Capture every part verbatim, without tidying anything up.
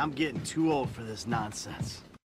I'm getting too old for this nonsense.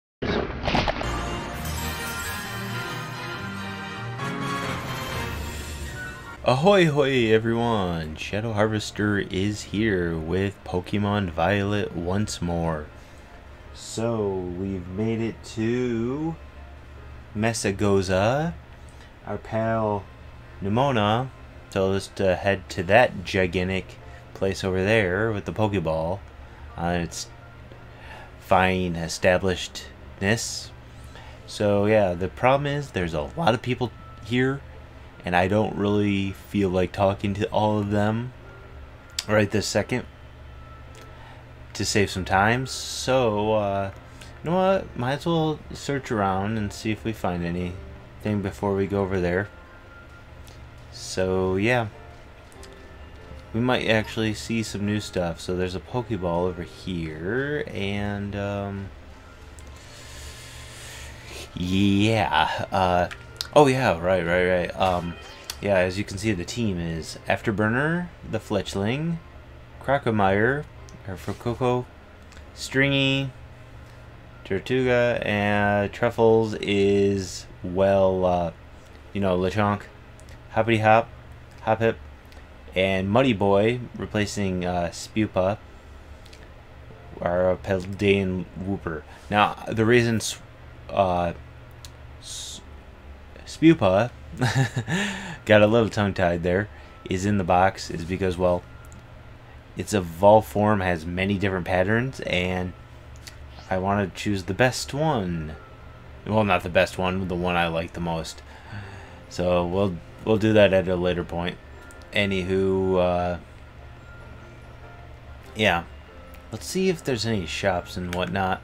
Ahoy hoy everyone! Shadow Harvester is here with Pokemon Violet once more. So we've made it to Mesagoza. Our pal Nimona told us to head to that gigantic place over there with the Pokeball on its fine establishedness. So yeah, the problem is there's a lot of people here, and I don't really feel like talking to all of them right this second to save some time. So, uh, you know what? Might as well search around and see if we find anything before we go over there. So, yeah. We might actually see some new stuff. So, there's a Pokeball over here. And, um... yeah. Uh... Oh yeah, right, right, right. Um, yeah, as you can see, the team is Afterburner, the Fletchling, Crocomire, or Frococo, Stringy, Tortuga, and Truffles is, well, uh, you know, Lechonk, Hoppity Hop, Hop Hip, and Muddy Boy, replacing uh, Spupa, our Paldean Whooper. Now, the reasons, uh, Spupa got a little tongue-tied there is in the box is because, well, its evolved form has many different patterns, and I want to choose the best one. Well, not the best one, the one I like the most. So we'll we'll do that at a later point. Anywho, uh, yeah, let's see if there's any shops and whatnot,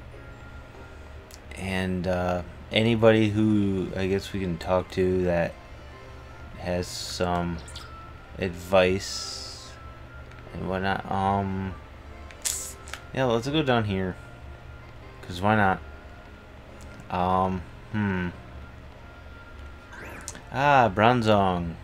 and uh, anybody who I guess we can talk to that has some advice and whatnot. Um, yeah, let's go down here, cause why not? Um, hmm. Ah, Bronzong.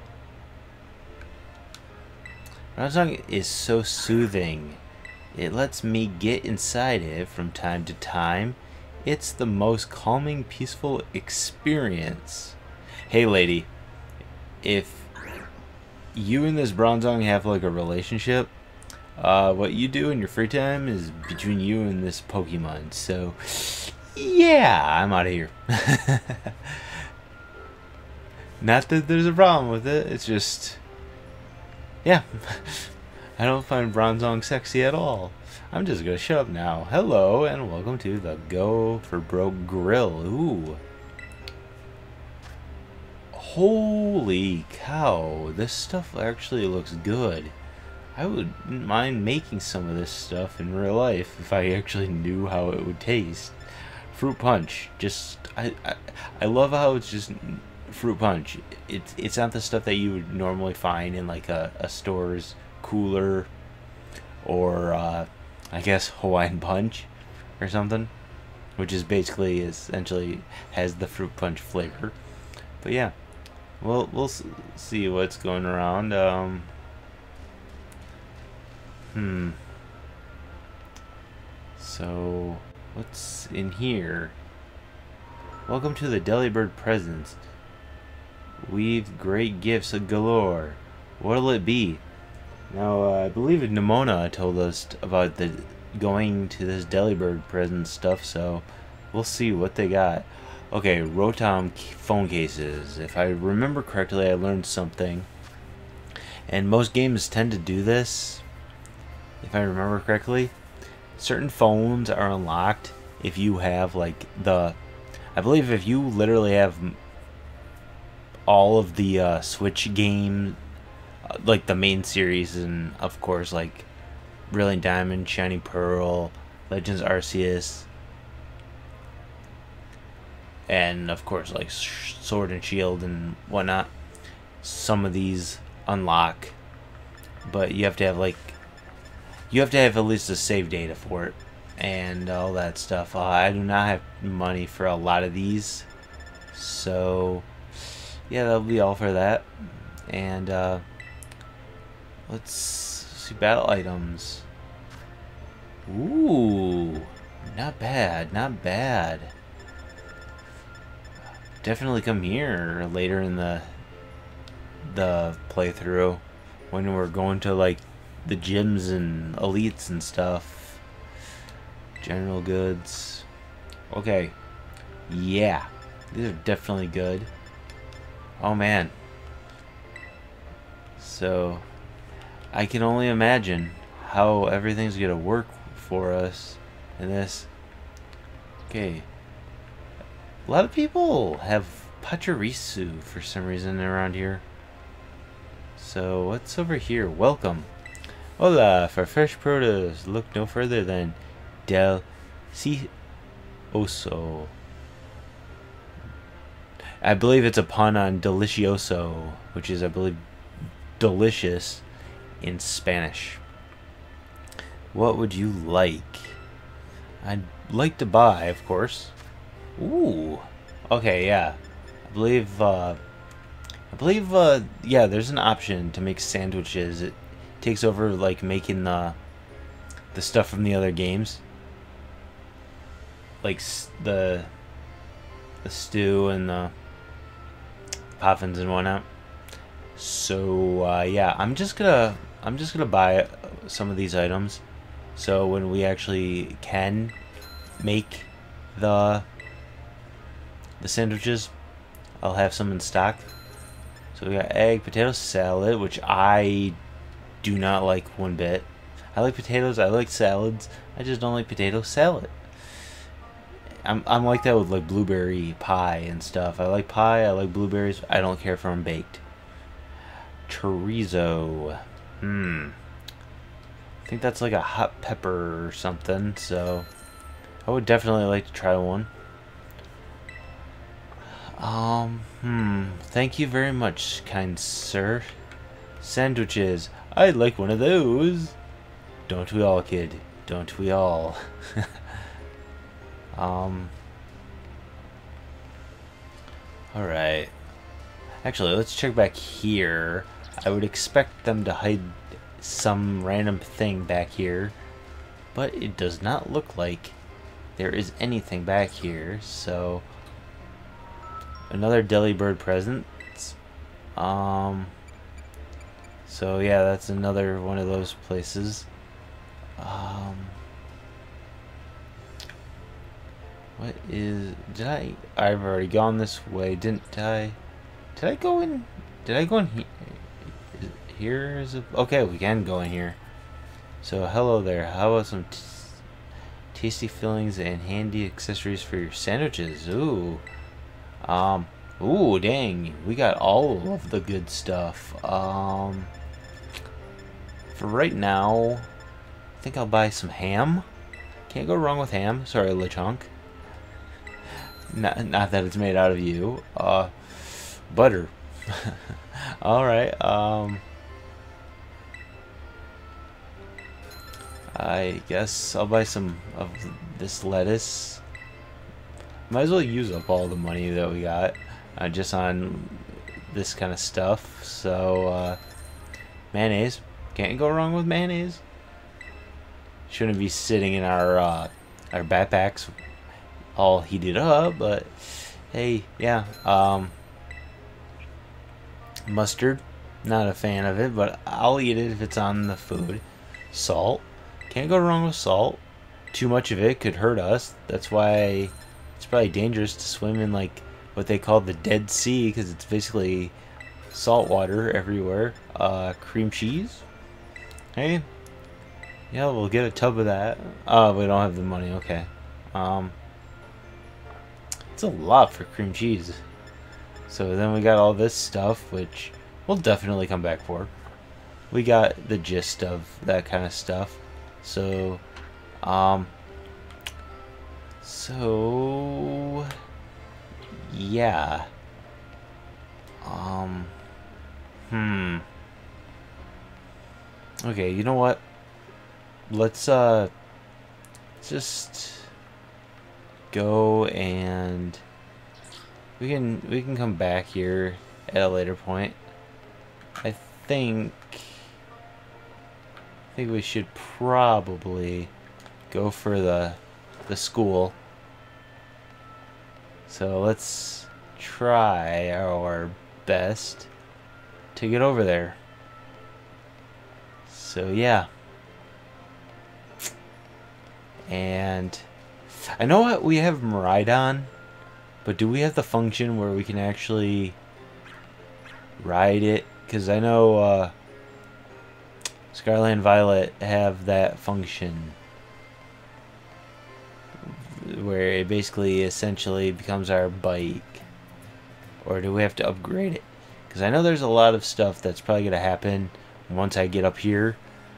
Bronzong is so soothing. It lets me get inside it from time to time. It's the most calming, peaceful experience. Hey, lady, if you and this Bronzong have like a relationship, uh, what you do in your free time is between you and this Pokemon. So, yeah, I'm out of here. Not that there's a problem with it. It's just, yeah, I don't find Bronzong sexy at all. I'm just gonna shut up now. Hello, and welcome to the Go for Broke Grill. Ooh. Holy cow, this stuff actually looks good. I wouldn't mind making some of this stuff in real life if I actually knew how it would taste. Fruit punch, just, I, I, I love how it's just fruit punch. It's, it's not the stuff that you would normally find in like a, a store's cooler, or, uh, I guess Hawaiian Punch or something, which is basically essentially has the fruit punch flavor. But yeah, we'll we'll see what's going around. Um, hmm. So what's in here? Welcome to the Delibird Presents. We've great gifts galore. What'll it be? Now, uh, I believe Nimona told us about the going to this Delibird present stuff, so we'll see what they got. Okay, Rotom phone cases. If I remember correctly, I learned something. And most games tend to do this, if I remember correctly. Certain phones are unlocked if you have, like, the... I believe if you literally have all of the uh, Switch games, like the main series, and of course like Brilliant Diamond, Shining Pearl, Legends Arceus, and of course like Sword and Shield and whatnot. Some of these unlock, but you have to have like you have to have at least a save data for it and all that stuff. uh, I do not have money for a lot of these, so yeah, that'll be all for that. And uh let's see, battle items. Ooh, not bad, not bad. Definitely come here later in the the playthrough when we're going to like the gyms and elites and stuff. General goods. Okay. Yeah. These are definitely good. Oh man. So I can only imagine how everything's gonna work for us in this. Okay. A lot of people have Pachirisu for some reason around here. So what's over here? Welcome. Hola, for fresh produce, look no further than Del Oso. I believe it's a pun on delicioso, which is, I believe, delicious in Spanish. What would you like? I'd like to buy, of course. Ooh. Okay, yeah. I believe, uh... I believe, uh, yeah, there's an option to make sandwiches. It takes over, like, making the, the stuff from the other games. Like, the, the stew and the poffins and whatnot. So, uh, yeah, I'm just gonna, I'm just gonna buy some of these items. So when we actually can make the, the sandwiches, I'll have some in stock. So we got egg, potato salad, which I do not like one bit. I like potatoes, I like salads, I just don't like potato salad. I'm, I'm like that with like blueberry pie and stuff. I like pie, I like blueberries, I don't care if I'm baked. Chorizo. Hmm. I think that's like a hot pepper or something, so I would definitely like to try one. Um, hmm. Thank you very much, kind sir. Sandwiches. I'd like one of those. Don't we all, kid? Don't we all? um. Alright. Actually, let's check back here. I would expect them to hide some random thing back here, but it does not look like there is anything back here, so... Another Delibird present. Um. So yeah, that's another one of those places. Um. What is? Did I? I've already gone this way, didn't I? Did I go in? Did I go in here? Here is a. Okay, we can go in here. So hello there. How about some t tasty fillings and handy accessories for your sandwiches? Ooh. Um, ooh, dang, we got all of the good stuff. Um, for right now, I think I'll buy some ham. Can't go wrong with ham. Sorry, Lechonk. Not, not that it's made out of you. Uh, butter. Alright, um, I guess I'll buy some of this lettuce. Might as well use up all the money that we got uh, just on this kind of stuff. So, uh, mayonnaise. Can't go wrong with mayonnaise. Shouldn't be sitting in our, uh, our backpacks all heated up, but hey, yeah. Um, mustard. Not a fan of it, but I'll eat it if it's on the food. Salt. Can't go wrong with salt. Too much of it could hurt us. That's why... It's probably dangerous to swim in like what they call the Dead Sea, because it's basically salt water everywhere. Uh, cream cheese. Hey, yeah, we'll get a tub of that. Oh, we don't have the money. Okay. Um, it's a lot for cream cheese. So then we got all this stuff, which we'll definitely come back for. We got the gist of that kind of stuff. So, um. So, yeah. Um, hmm. Okay, you know what? Let's, uh, just go and we can, we can come back here at a later point. I think, I think we should probably go for the the school. So let's try our best to get over there. So yeah. And I know what we have Miraidon, but do we have the function where we can actually ride it? Because I know uh, Scarlet and Violet have that function where it basically essentially becomes our bike. Or do we have to upgrade it? Because I know there's a lot of stuff that's probably going to happen once I get up here.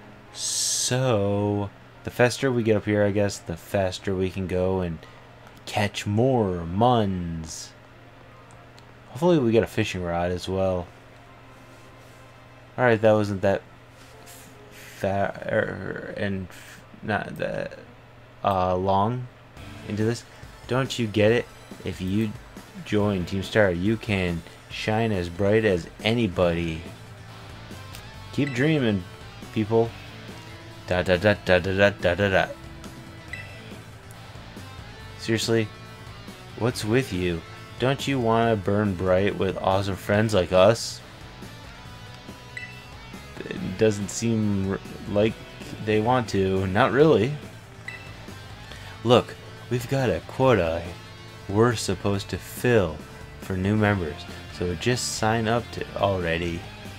So the faster we get up here, I guess, the faster we can go and catch more muns. Hopefully we get a fishing rod as well. Alright, that wasn't that far and not that uh, long into this. Don't you get it? If you join Team Star, you can shine as bright as anybody. Keep dreaming, people. Da da da da da da da da da. Seriously, what's with you? Don't you want to burn bright with awesome friends like us? It doesn't seem like they want to. Not really. Look, we've got a quota we're supposed to fill for new members, so just sign up to already.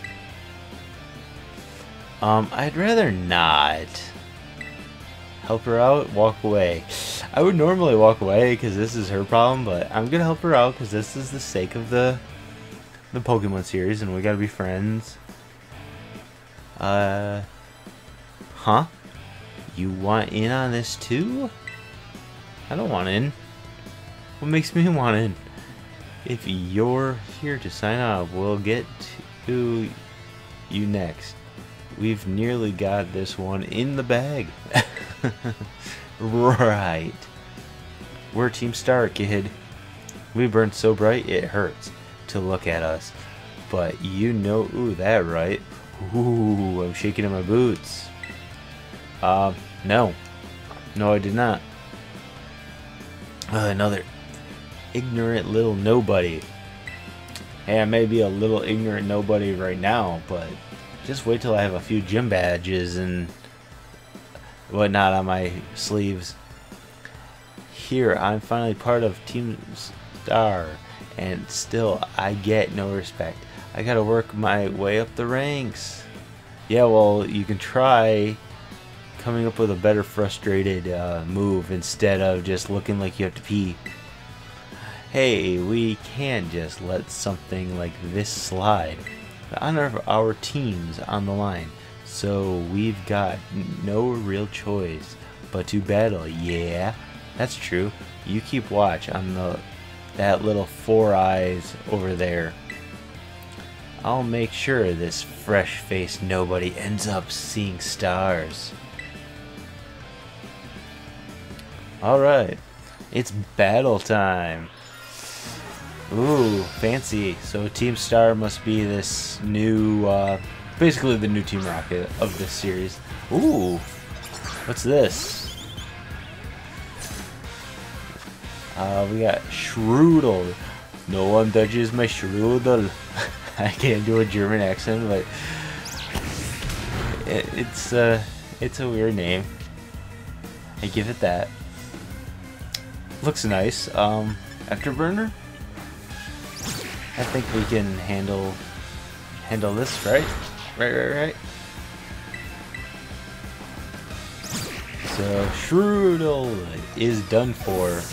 Um, I'd rather not. Help her out, walk away. I would normally walk away because this is her problem, but I'm gonna help her out because this is the sake of the the Pokemon series, and we gotta be friends. Uh, huh? You want in on this too? I don't want in. What makes me want in? If you're here to sign up, we'll get to you next. We've nearly got this one in the bag. Right. We're Team Star, kid. We burn so bright it hurts to look at us. But you know, ooh, that right. Ooh, I'm shaking in my boots. Um, no. No, I did not. Uh, another ignorant little nobody. Hey, I may be a little ignorant nobody right now, but just wait till I have a few gym badges and whatnot on my sleeves. Here, I'm finally part of Team Star, and still, I get no respect. I gotta work my way up the ranks. Yeah, well, you can try coming up with a better frustrated uh, move instead of just looking like you have to pee. Hey, we can't just let something like this slide. The honor of our team's on the line, so we've got no real choice but to battle. Yeah, that's true. You keep watch on the that little four eyes over there. I'll make sure this fresh-faced nobody ends up seeing stars. Alright, it's battle time. Ooh, fancy. So Team Star must be this new, uh, basically the new Team Rocket of this series. Ooh, what's this? Uh, we got Shroodle. No one touches my Shroodle. I can't do a German accent, but it, it's, uh, it's a weird name. I give it that. Looks nice. Um, Afterburner? I think we can handle handle this, right? Right, right, right. So Shroodle is done for.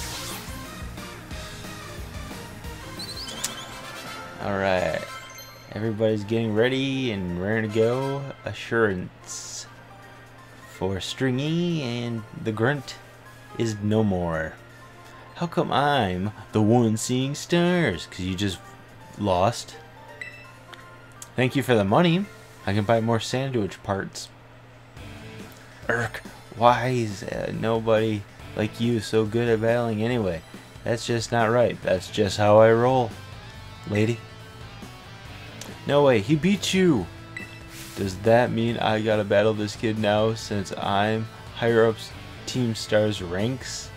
Alright. Everybody's getting ready and raring to go. Assurance for Stringy, and the grunt is no more. How come I'm the one seeing stars? Because you just lost. Thank you for the money. I can buy more sandwich parts. Urk, why is uh, nobody like you so good at battling anyway? That's just not right. That's just how I roll, lady. No way, he beat you. Does that mean I gotta battle this kid now since I'm higher up Team Star's ranks.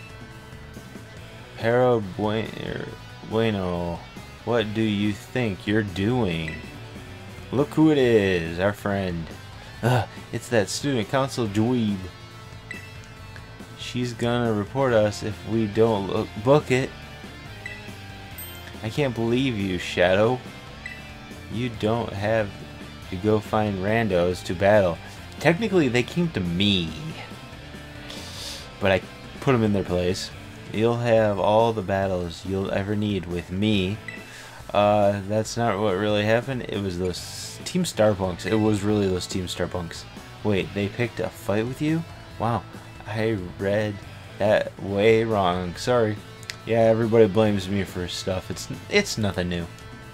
Pero bueno, what do you think you're doing? Look who it is, our friend. Ugh, it's that student council dweeb. She's gonna report us if we don't look, book it. I can't believe you, Shadow. You don't have to go find randos to battle. Technically, they came to me, but I put them in their place. You'll have all the battles you'll ever need with me. Uh, that's not what really happened. It was those Team Starpunks. It was really those Team Starpunks. Wait, they picked a fight with you? Wow, I read that way wrong. Sorry. Yeah, everybody blames me for stuff. It's it's nothing new.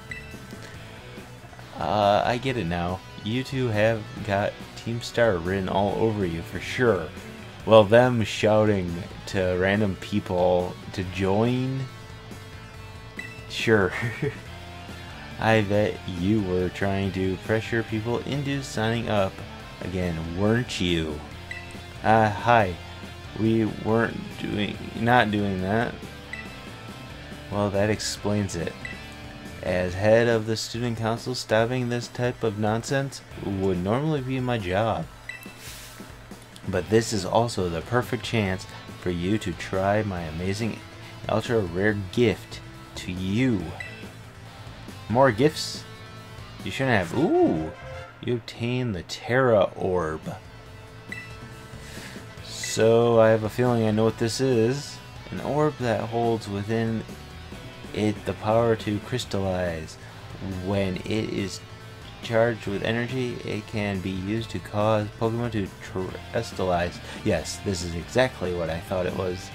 Uh, I get it now. You two have got Team Star written all over you for sure. Well, them shouting to random people to join? Sure. I bet you were trying to pressure people into signing up again, weren't you? Uh, hi. We weren't doing, not doing that. Well, that explains it. As head of the student council, stopping this type of nonsense would normally be my job. But this is also the perfect chance for you to try my amazing ultra rare gift to you. More gifts? You shouldn't have. Ooh! You obtain the Terra Orb. So I have a feeling I know what this is. An orb that holds within it the power to crystallize. When it is charged with energy, it can be used to cause Pokemon to terrestrialize. Yes, this is exactly what I thought it was.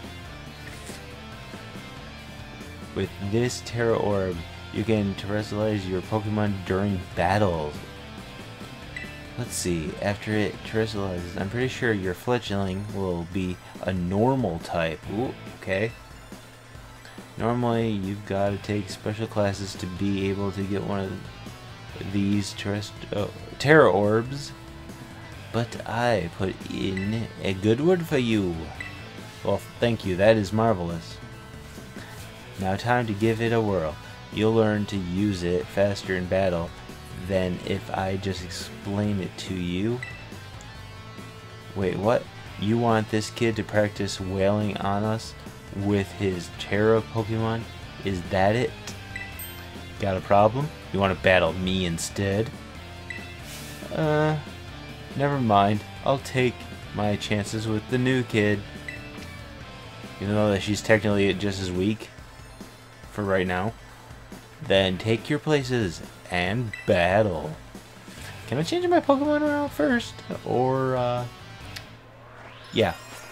With this Terra Orb, you can terrestrialize your Pokemon during battles. Let's see, after it terrestrializes, I'm pretty sure your fledgling will be a normal type. Ooh, okay. Normally, you've got to take special classes to be able to get one of these terrest oh, Terra Orbs. But I put in a good word for you. Well, thank you, that is marvelous. Now time to give it a whirl. You'll learn to use it faster in battle than if I just explain it to you. Wait, what? You want this kid to practice wailing on us with his Terra Pokemon? Is that it? Got a problem? You want to battle me instead? Uh, never mind. I'll take my chances with the new kid. Even though that she's technically just as weak for right now. Then take your places and battle. Can I change my Pokemon around first? Or, uh... yeah.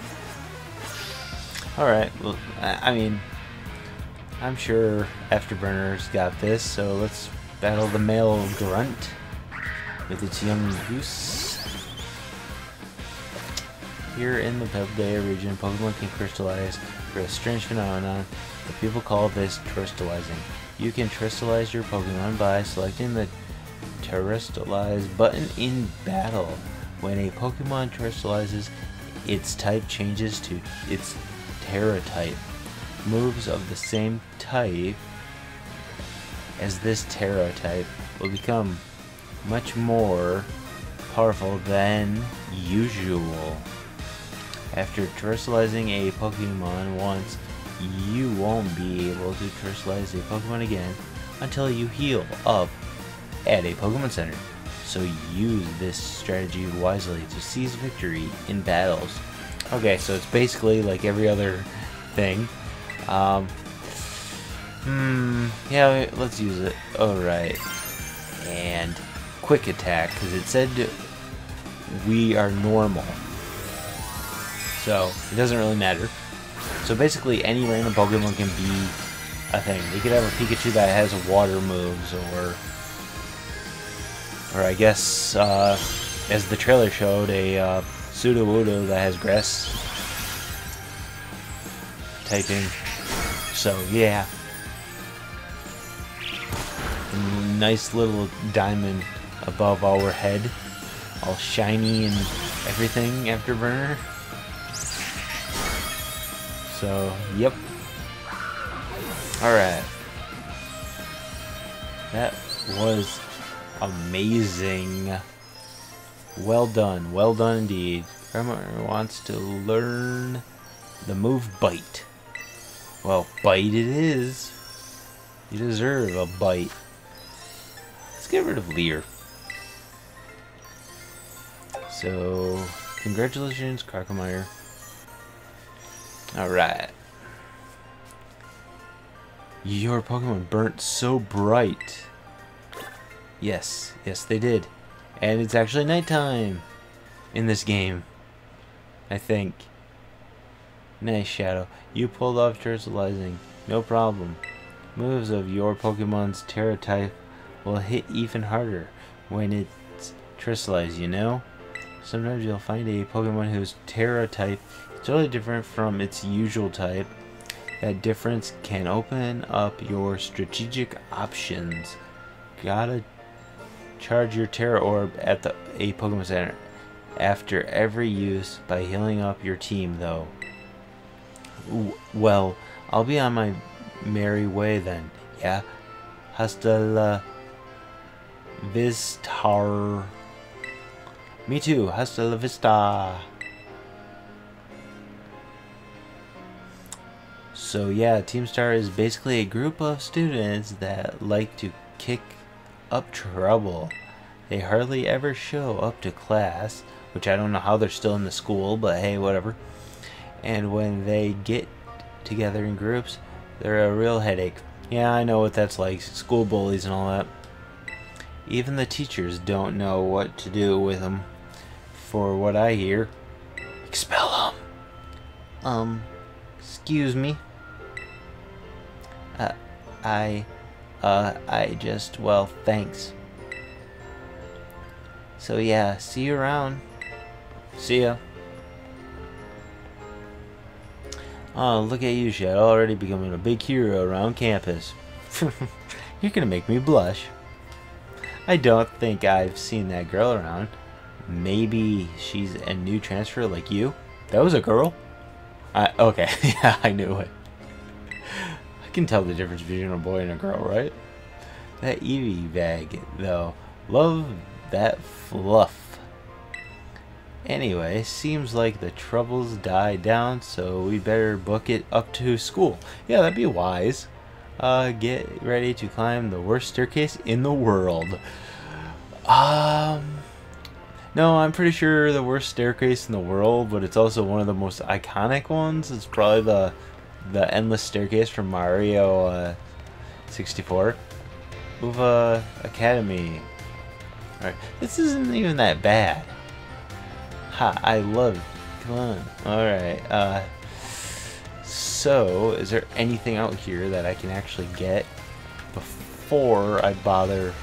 Alright, well, I mean, I'm sure Afterburner's got this, so let's battle the male grunt with its young goose. Here in the Paldea region, Pokemon can crystallize for a strange phenomenon that people call this terrestrializing. You can terrestrialize your Pokemon by selecting the terrestrialize button in battle. When a Pokemon terrestrializes, its type changes to its Terra type. Moves of the same type as this Terra type will become much more powerful than usual. After terrestrializing a Pokemon once, you won't be able to terrestrialize a Pokemon again until you heal up at a Pokemon Center. So use this strategy wisely to seize victory in battles. Okay, so it's basically like every other thing. Um, hmm, yeah, let's use it. Alright. And quick attack, because it said we are normal. So, it doesn't really matter. So basically, any random Pokemon can be a thing. We could have a Pikachu that has water moves, or... Or I guess, uh, as the trailer showed, a uh, Sudowoodo that has grass typing. So, yeah. And nice little diamond above our head. All shiny and everything, Afterburner. So, yep. Alright. That was amazing. Well done. Well done indeed. Grandma wants to learn the move Bite. Well, Bite it is. You deserve a bite. Let's get rid of Leer. So, congratulations, Crocomire. Alright. Your Pokemon burnt so bright. Yes, yes they did. And it's actually nighttime in this game, I think. Nice, Shadow. You pulled off terrestrializing. No problem. Moves of your Pokemon's Terra type will hit even harder when it's terrestrialized, you know? Sometimes you'll find a Pokemon whose Terra type is totally different from its usual type. That difference can open up your strategic options. Gotta charge your Terra Orb at the a Pokemon Center after every use by healing up your team, though. Ooh, well, I'll be on my merry way then. Yeah? Hasta la vista. Me too. Hasta la vista. So yeah, Team Star is basically a group of students that like to kick up trouble. They hardly ever show up to class, which I don't know how they're still in the school, but hey, whatever. And when they get together in groups, they're a real headache. Yeah, I know what that's like, school bullies and all that. Even the teachers don't know what to do with them. For what I hear, expel them. Um, excuse me. Uh, I, uh, I just, well, thanks. So yeah, see you around. See ya. Oh, look at you, Shadow, already becoming a big hero around campus. You're gonna make me blush. I don't think I've seen that girl around. Maybe she's a new transfer like you? That was a girl? I, okay, yeah, I knew it. I can tell the difference between a boy and a girl, right? That Eevee bag, though. Love that fluff. Anyway, seems like the troubles died down, so we better book it up to school. Yeah, that'd be wise. Uh, get ready to climb the worst staircase in the world. Um... No, I'm pretty sure the worst staircase in the world, but it's also one of the most iconic ones. It's probably the the endless staircase from Mario uh, sixty-four. Uva Academy. Alright, this isn't even that bad. Ha, I love it. Come on. Alright, uh... so, is there anything out here that I can actually get before I bother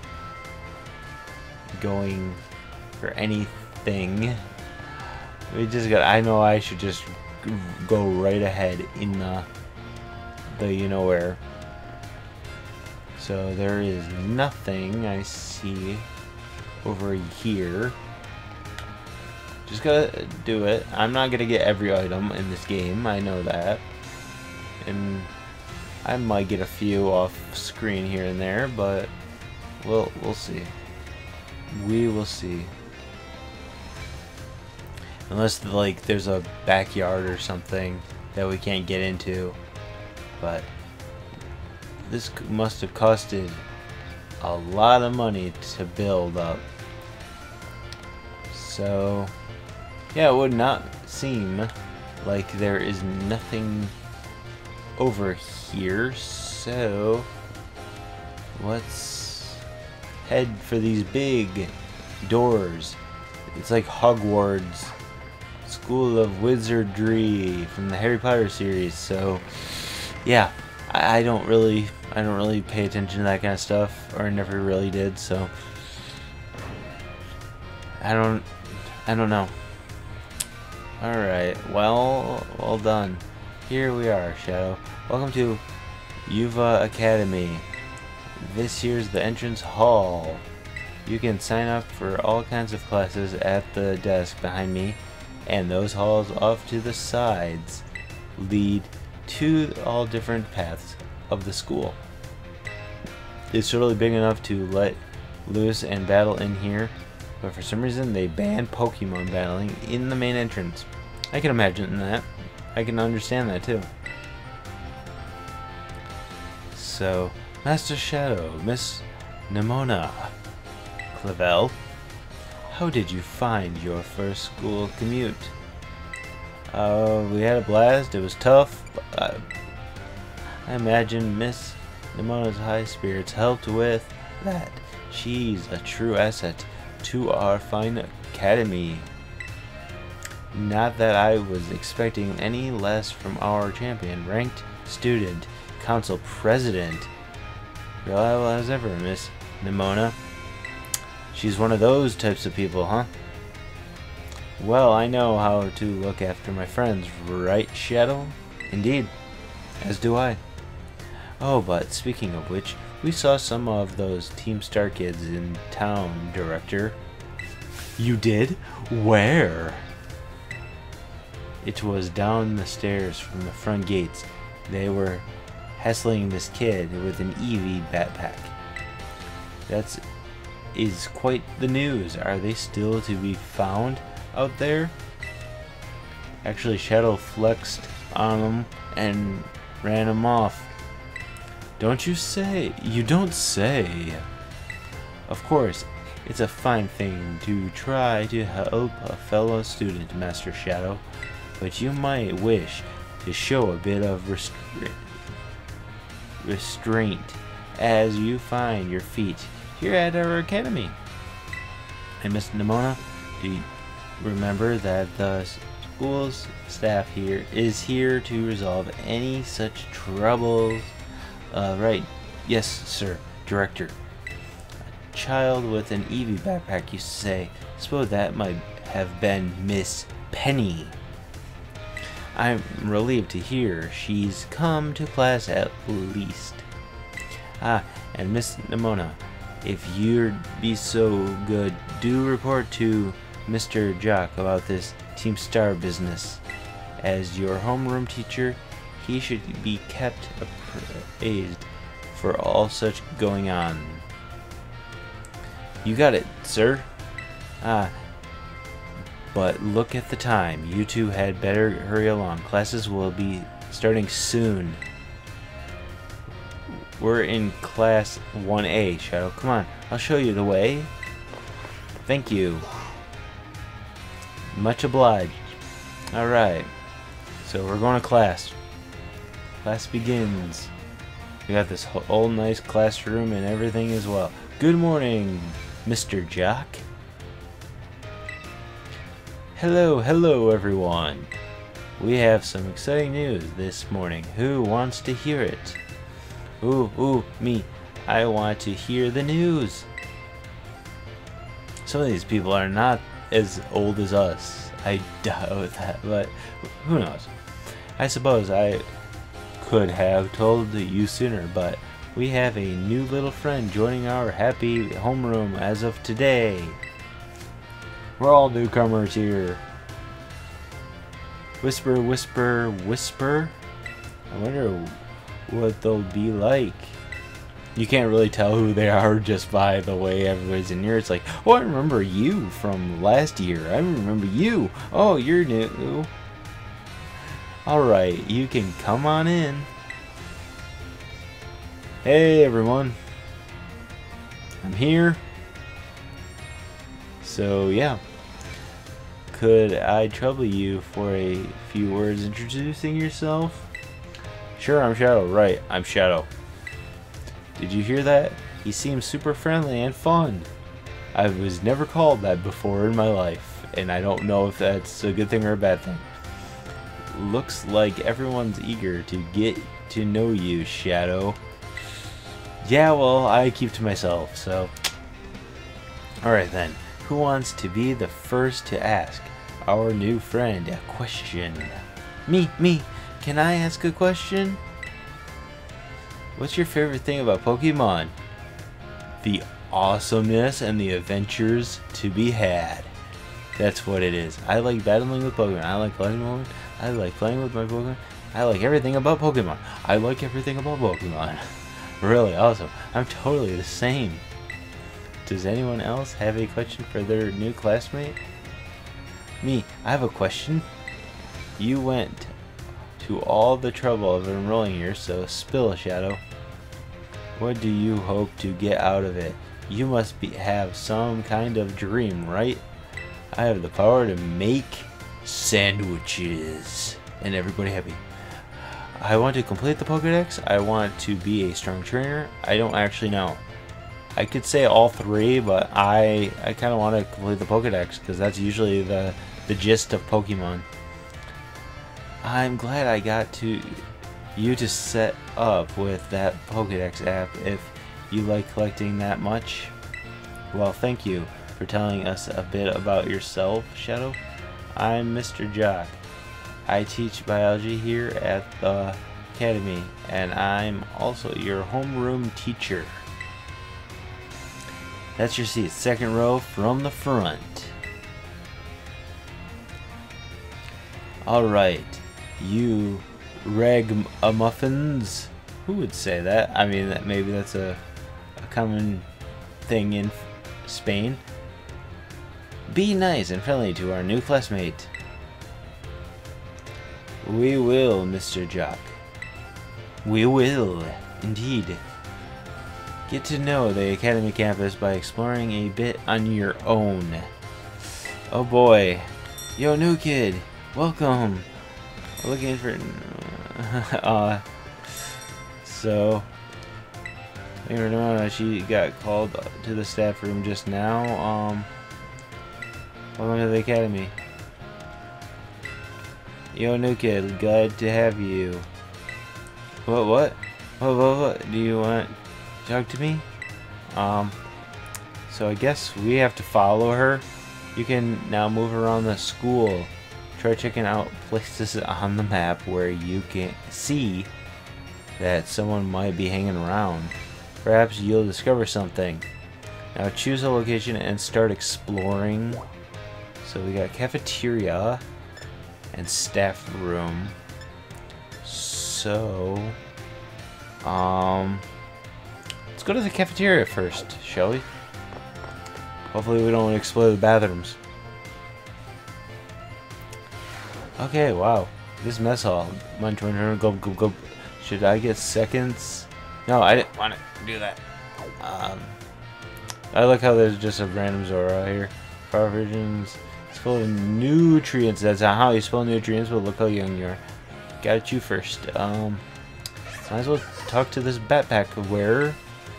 going for anything? We just got, I know I should just go right ahead in the, the you know where. So there is nothing I see over here. Just gotta do it. I'm not gonna get every item in this game, I know that. And I might get a few off screen here and there, but we'll we'll see. We will see. Unless, like, there's a backyard or something that we can't get into. But this must have costed a lot of money to build up. So, yeah, it would not seem like there is nothing over here. So, let's head for these big doors. It's like Hogwarts School of Wizardry from the Harry Potter series. So yeah, I, I don't really I don't really pay attention to that kind of stuff, or never really did, so I don't I don't know. Alright, well well done. Here we are, Shadow. Welcome to Uva Academy. This here's the entrance hall. You can sign up for all kinds of classes at the desk behind me, and those halls off to the sides lead to all different paths of the school. It's totally big enough to let loose and battle in here, but for some reason they banned Pokemon battling in the main entrance. I can imagine that. I can understand that too. So, Master Shadow, Miss Nimona, Clavel, how did you find your first school commute? Uh, we had a blast. It was tough. But I, I imagine Miss Nimona's high spirits helped with that. She's a true asset to our fine academy. Not that I was expecting any less from our champion, ranked student, council president. Reliable as ever, Miss Nimona. She's one of those types of people, huh? Well, I know how to look after my friends, right, Shadow? Indeed, as do I. Oh, but speaking of which, we saw some of those Team Star kids in town, Director. You did? Where? It was down the stairs from the front gates. They were hassling this kid with an Eevee backpack. That's is quite the news. Are they still to be found out there? Actually, Shadow flexed on them and ran them off. Don't you say? You don't say. Of course, it's a fine thing to try to help a fellow student, Master Shadow, but you might wish to show a bit of restra restraint as you find your feet here at our academy. And Miss Nimona, do you remember that the school's staff here is here to resolve any such troubles? Uh, right. Yes, sir. Director. A child with an Eevee backpack, you say. Suppose that might have been Miss Penny. I'm relieved to hear she's come to class at least. Ah, and Miss Nimona, if you'd be so good, do report to Mister Jock about this Team Star business. As your homeroom teacher, he should be kept appraised for all such going on. You got it, sir. Ah, but look at the time. You two had better hurry along. Classes will be starting soon. We're in class one A, Shadow. Come on, I'll show you the way. Thank you. Much obliged. Alright, so we're going to class. Class begins. We got this whole nice classroom and everything as well. Good morning, Mister Jock. Hello, hello everyone. We have some exciting news this morning. Who wants to hear it? Ooh, ooh, me. I want to hear the news. Some of these people are not as old as us. I doubt that, but who knows? I suppose I could have told you sooner, but we have a new little friend joining our happy homeroom as of today. We're all newcomers here. Whisper, whisper, whisper. I wonder what they'll be like. You can't really tell who they are just by the way everybody's in here. It's like, oh, I remember you from last year. I remember you. Oh, you're new. Alright, you can come on in. Hey everyone. I'm here. So yeah. Could I trouble you for a few words introducing yourself? Sure, I'm Shadow. Right, I'm Shadow. Did you hear that? He seems super friendly and fun. I was never called that before in my life, and I don't know if that's a good thing or a bad thing. Looks like everyone's eager to get to know you, Shadow. Yeah, well, I keep to myself, so... Alright then, who wants to be the first to ask our new friend a question? Me, me! Can I ask a question? What's your favorite thing about Pokemon? The awesomeness and the adventures to be had. That's what it is. I like battling with Pokemon. I like playing Pokemon. I like playing with my Pokemon. I like everything about Pokemon. I like everything about Pokemon. Really awesome. I'm totally the same. Does anyone else have a question for their new classmate? Me, I have a question. You went to all the trouble of enrolling here, so spill, Shadow. What do you hope to get out of it? You must be have some kind of dream, right? I have the power to make sandwiches and everybody happy. I want to complete the Pokédex. I want to be a strong trainer. I don't actually know. I could say all three, but I I kind of want to complete the Pokédex because that's usually the the gist of Pokemon. I'm glad I got to you to set up with that Pokédex app if you like collecting that much. Well, thank you for telling us a bit about yourself, Shadow. I'm Mister Jock. I teach biology here at the Academy, and I'm also your homeroom teacher. That's your seat, second row from the front. Alright, you ragamuffins. Who would say that? I mean, that maybe that's a, a common thing in Spain. Be nice and friendly to our new classmate. We will, Mister Jock. We will, indeed. Get to know the Academy campus by exploring a bit on your own. Oh boy. Yo, new kid. Welcome. We're looking for... uh, so... I don't know, she got called to the staff room just now. Um, welcome to the Academy. Yo, new kid, glad to have you. What, what? What, what, what? Do you want to talk to me? Um, so I guess we have to follow her. You can now move around the school. Try checking out places on the map where you can see that someone might be hanging around. Perhaps you'll discover something. Now choose a location and start exploring. So we got cafeteria and staff room. So, um, let's go to the cafeteria first, shall we? Hopefully we don't explode the bathrooms. Okay, wow. This mess hall. Munch, munch, go, go, go. Should I get seconds? No, I didn't want to do that. Um, I like how there's just a random Zora here. Power visions. It's full of nutrients. That's not how you spell nutrients, but look how young you are. Got you first. Um, might as well talk to this backpack wearer.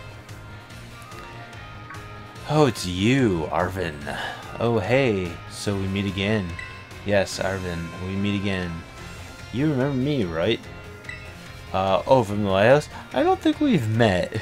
Oh, it's you, Arvin. Oh, hey. So we meet again. Yes, Arvin, we meet again. You remember me, right? Uh, oh, from the lighthouse? I don't think we've met.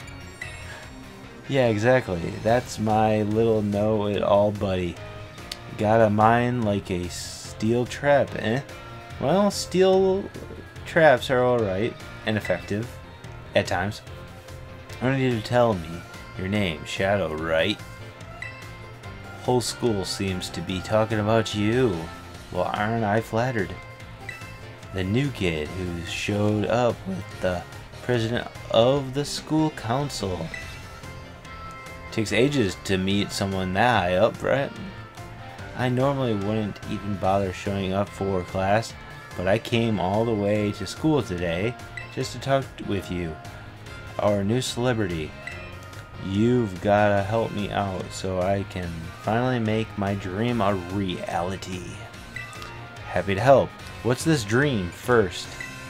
Yeah, exactly. That's my little know-it-all buddy. Got a mind like a steel trap, eh? Well, steel traps are alright and effective at times. I don't need you to tell me your name, Shadow, right? Whole school seems to be talking about you. Well, aren't I flattered? The new kid who showed up with the president of the school council. Takes ages to meet someone that high up, right? I normally wouldn't even bother showing up for class, but I came all the way to school today just to talk with you, our new celebrity. You've gotta help me out so I can finally make my dream a reality. Happy to help. What's this dream first?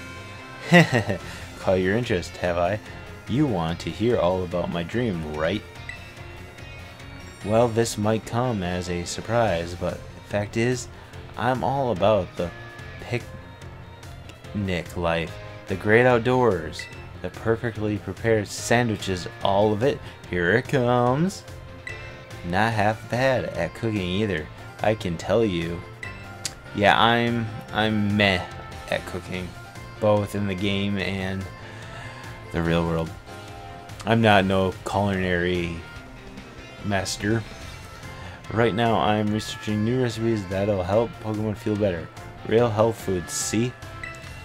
Call your interest, have I? You want to hear all about my dream, right? Well, this might come as a surprise, but fact is, I'm all about the picnic life, the great outdoors, the perfectly prepared sandwiches, all of it. Here it comes. Not half bad at cooking either, I can tell you. Yeah, I'm I'm meh at cooking, both in the game and the real world. I'm not no culinary master. Right now I'm researching new recipes that'll help Pokemon feel better. Real health foods, see?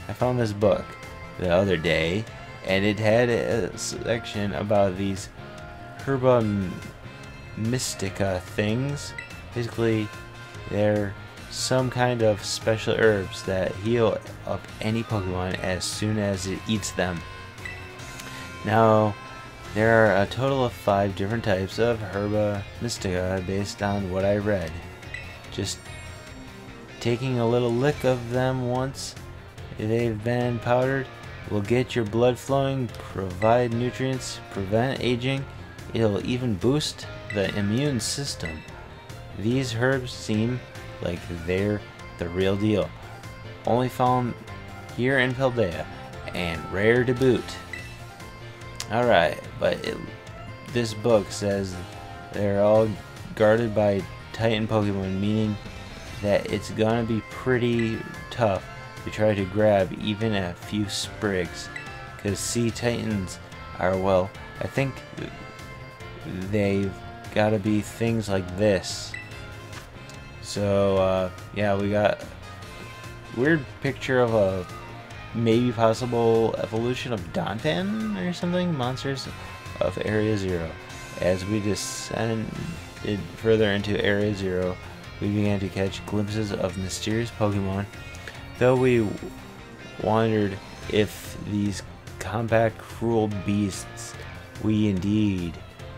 I found this book the other day, and it had a section about these Herba Mystica things. Basically, they're some kind of special herbs that heal up any Pokemon as soon as it eats them. Now, there are a total of five different types of Herba Mystica based on what I read. Just taking a little lick of them once they've been powdered will get your blood flowing, provide nutrients, prevent aging. It'll even boost the immune system. These herbs seem like they're the real deal. Only found here in Paldea, and rare to boot. Alright, but it, this book says they're all guarded by Titan Pokemon, meaning that it's gonna be pretty tough to try to grab even a few sprigs. Cause Sea Titans are, well, I think they've gotta be things like this. So, uh, yeah, we got a weird picture of a maybe possible evolution of Donphan or something, monsters of Area Zero. As we descended further into Area Zero, we began to catch glimpses of mysterious Pokemon, though we wondered if these compact, cruel beasts we indeed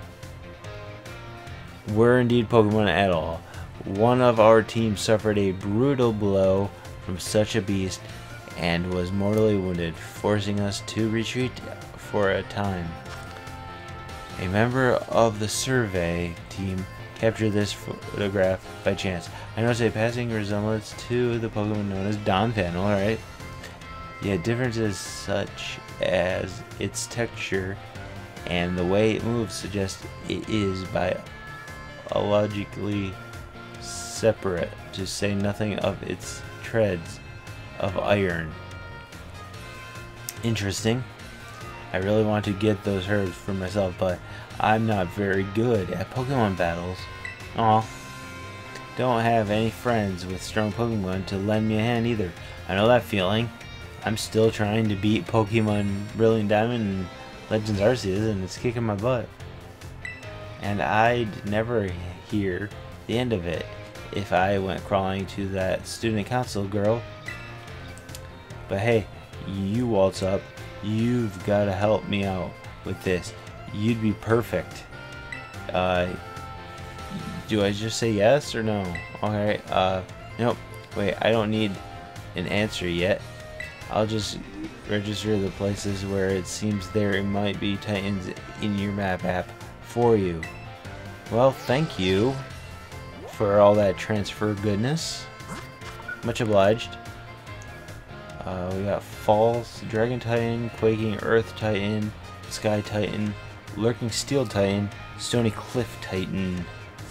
were indeed Pokemon at all. One of our team suffered a brutal blow from such a beast and was mortally wounded, forcing us to retreat for a time. A member of the survey team captured this photograph by chance. I noticed a passing resemblance to the Pokemon known as Donphan, alright. Yet differences such as its texture and the way it moves suggest it is biologically separate, to say nothing of its treads of iron. Interesting. I really want to get those herbs for myself, but I'm not very good at Pokemon battles. Aw. Don't have any friends with strong Pokemon to lend me a hand either. I know that feeling. I'm still trying to beat Pokemon Brilliant Diamond and Legends Arceus, and it's kicking my butt. And I'd never hear the end of it if I went crawling to that student council girl. But hey, you waltz up. You've got to help me out with this. You'd be perfect. Uh, do I just say yes or no? Alright, uh, nope. Wait, I don't need an answer yet. I'll just register the places where it seems there might be Titans in your map app for you. Well, thank you for all that transfer goodness. Much obliged. Uh, we got False Dragon Titan, Quaking Earth Titan, Sky Titan, Lurking Steel Titan, Stony Cliff Titan.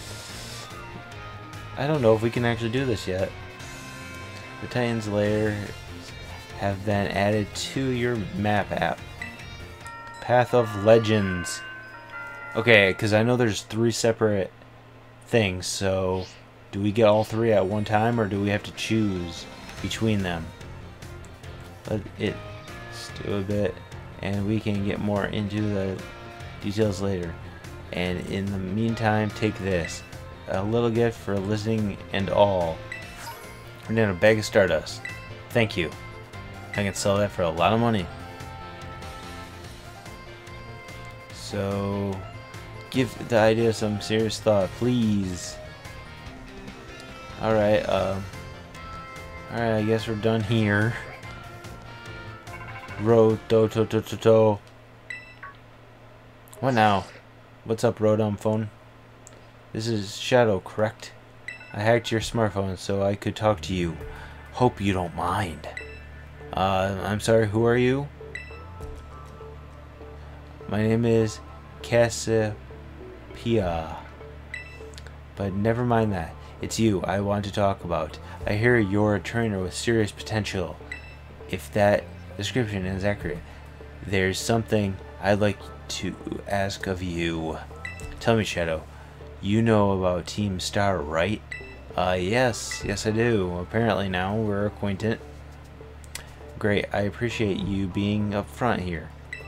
I don't know if we can actually do this yet. The Titan's Lair have been added to your map app. Path of Legends. Okay, because I know there's three separate things, so do we get all three at one time, or do we have to choose between them? Let it stew a bit, and we can get more into the details later. And in the meantime, take this. A little gift for listening and all. And then a bag of Stardust. Thank you. I can sell that for a lot of money. So, give the idea some serious thought, please. Alright, um... Alright, I guess we're done here. Ro to to to to to. What now? What's up, Rodom phone? This is Shadow, correct? I hacked your smartphone so I could talk to you. Hope you don't mind. Uh, I'm sorry, who are you? My name is Cassiopeia. But never mind that. It's you I want to talk about. I hear you're a trainer with serious potential. If that description is accurate, there's something I'd like to ask of you. Tell me, Shadow. You know about Team Star, right? Uh, yes. Yes, I do. Apparently now we're acquainted. Great, I appreciate you being up front here.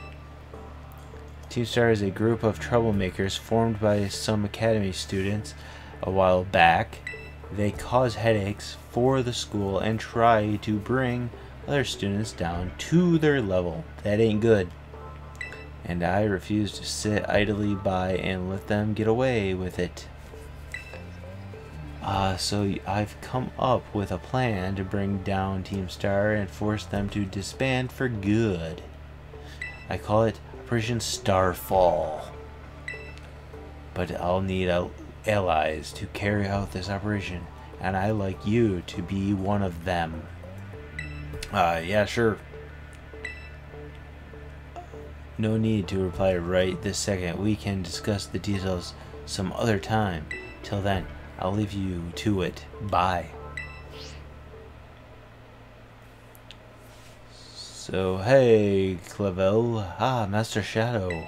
Team Star is a group of troublemakers formed by some Academy students a while back. They cause headaches for the school and try to bring other students down to their level. That ain't good. And I refuse to sit idly by and let them get away with it. Uh, so I've come up with a plan to bring down Team Star and force them to disband for good. I call it Operation Starfall. But I'll need al allies to carry out this operation, and I'd like you to be one of them. Uh, yeah, sure. No need to reply right this second. We can discuss the details some other time. Till then, I'll leave you to it. Bye. So, hey, Clavel. Ah, Master Shadow.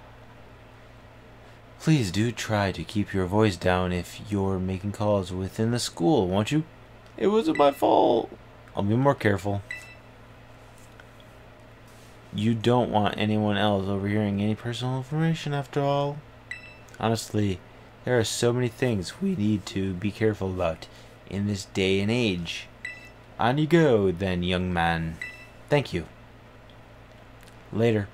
Please do try to keep your voice down if you're making calls within the school, won't you? It wasn't my fault. I'll be more careful. You don't want anyone else overhearing any personal information after all. Honestly, there are so many things we need to be careful about in this day and age. On you go, then, young man. Thank you. Later.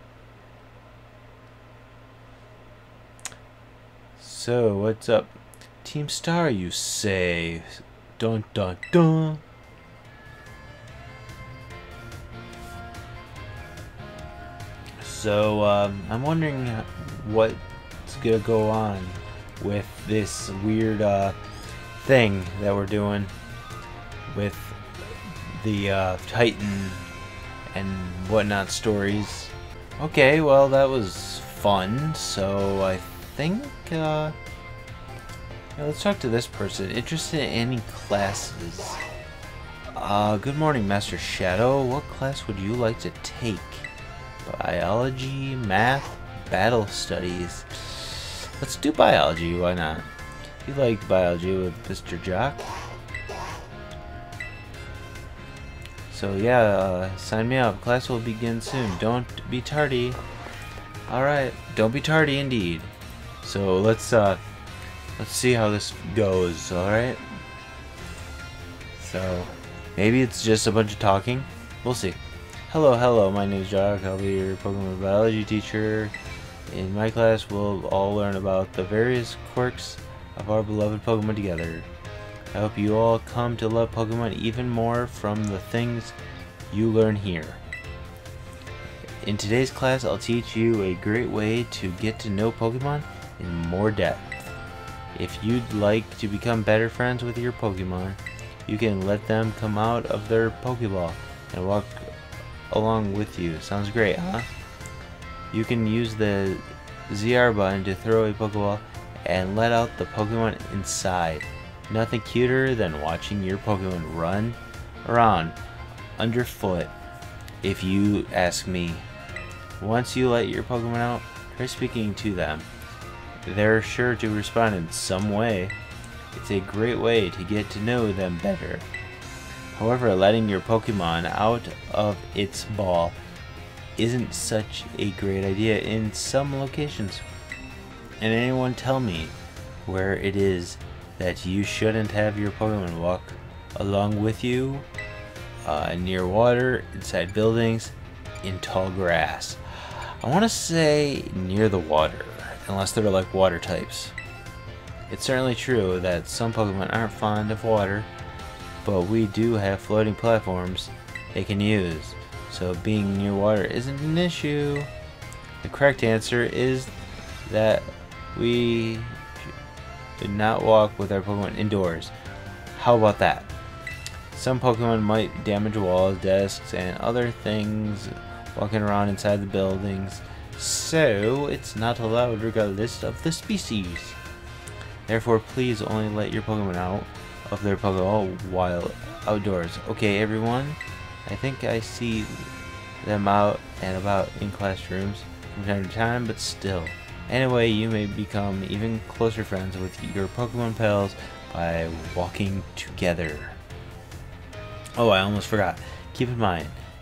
So, what's up? Team Star, you say? Dun dun dun. So, um, I'm wondering what's gonna go on with this weird uh, thing that we're doing with the uh, Titan and whatnot stories. Okay, well, that was fun. So I think uh, yeah, let's talk to this person. Interested in any classes? Uh, good morning, Master Shadow. What class would you like to take? Biology, math, battle studies. Let's do biology, why not? You like biology with Mister Jock. So yeah, uh, sign me up. Class will begin soon. Don't be tardy. Alright, don't be tardy indeed. So let's uh let's see how this goes, alright? So maybe it's just a bunch of talking. We'll see. Hello, hello, my name is Jock. I'll be your Pokemon biology teacher. In my class, we'll all learn about the various quirks of our beloved Pokemon together. I hope you all come to love Pokemon even more from the things you learn here. In today's class, I'll teach you a great way to get to know Pokemon in more depth. If you'd like to become better friends with your Pokemon, you can let them come out of their Pokeball and walk along with you. Sounds great, huh? You can use the Z R button to throw a Pokeball and let out the Pokemon inside. Nothing cuter than watching your Pokemon run around underfoot, if you ask me. Once you let your Pokemon out, try speaking to them. They're sure to respond in some way. It's a great way to get to know them better. However, letting your Pokemon out of its ball isn't such a great idea in some locations. And anyone tell me where it is that you shouldn't have your Pokemon walk along with you, uh, near water, inside buildings, in tall grass. I want to say near the water, unless they're like water types. It's certainly true that some Pokemon aren't fond of water, but we do have floating platforms they can use, so being near water isn't an issue. The correct answer is that we should not walk with our Pokemon indoors. How about that? Some Pokemon might damage walls, desks, and other things walking around inside the buildings, so it's not allowed regardless of the species. Therefore, please only let your Pokemon out of their Pokeball while outdoors. Okay, everyone, I think I see them out and about in classrooms from time to time, but still. Anyway, you may become even closer friends with your Pokemon pals by walking together. Oh, I almost forgot. Keep in mind,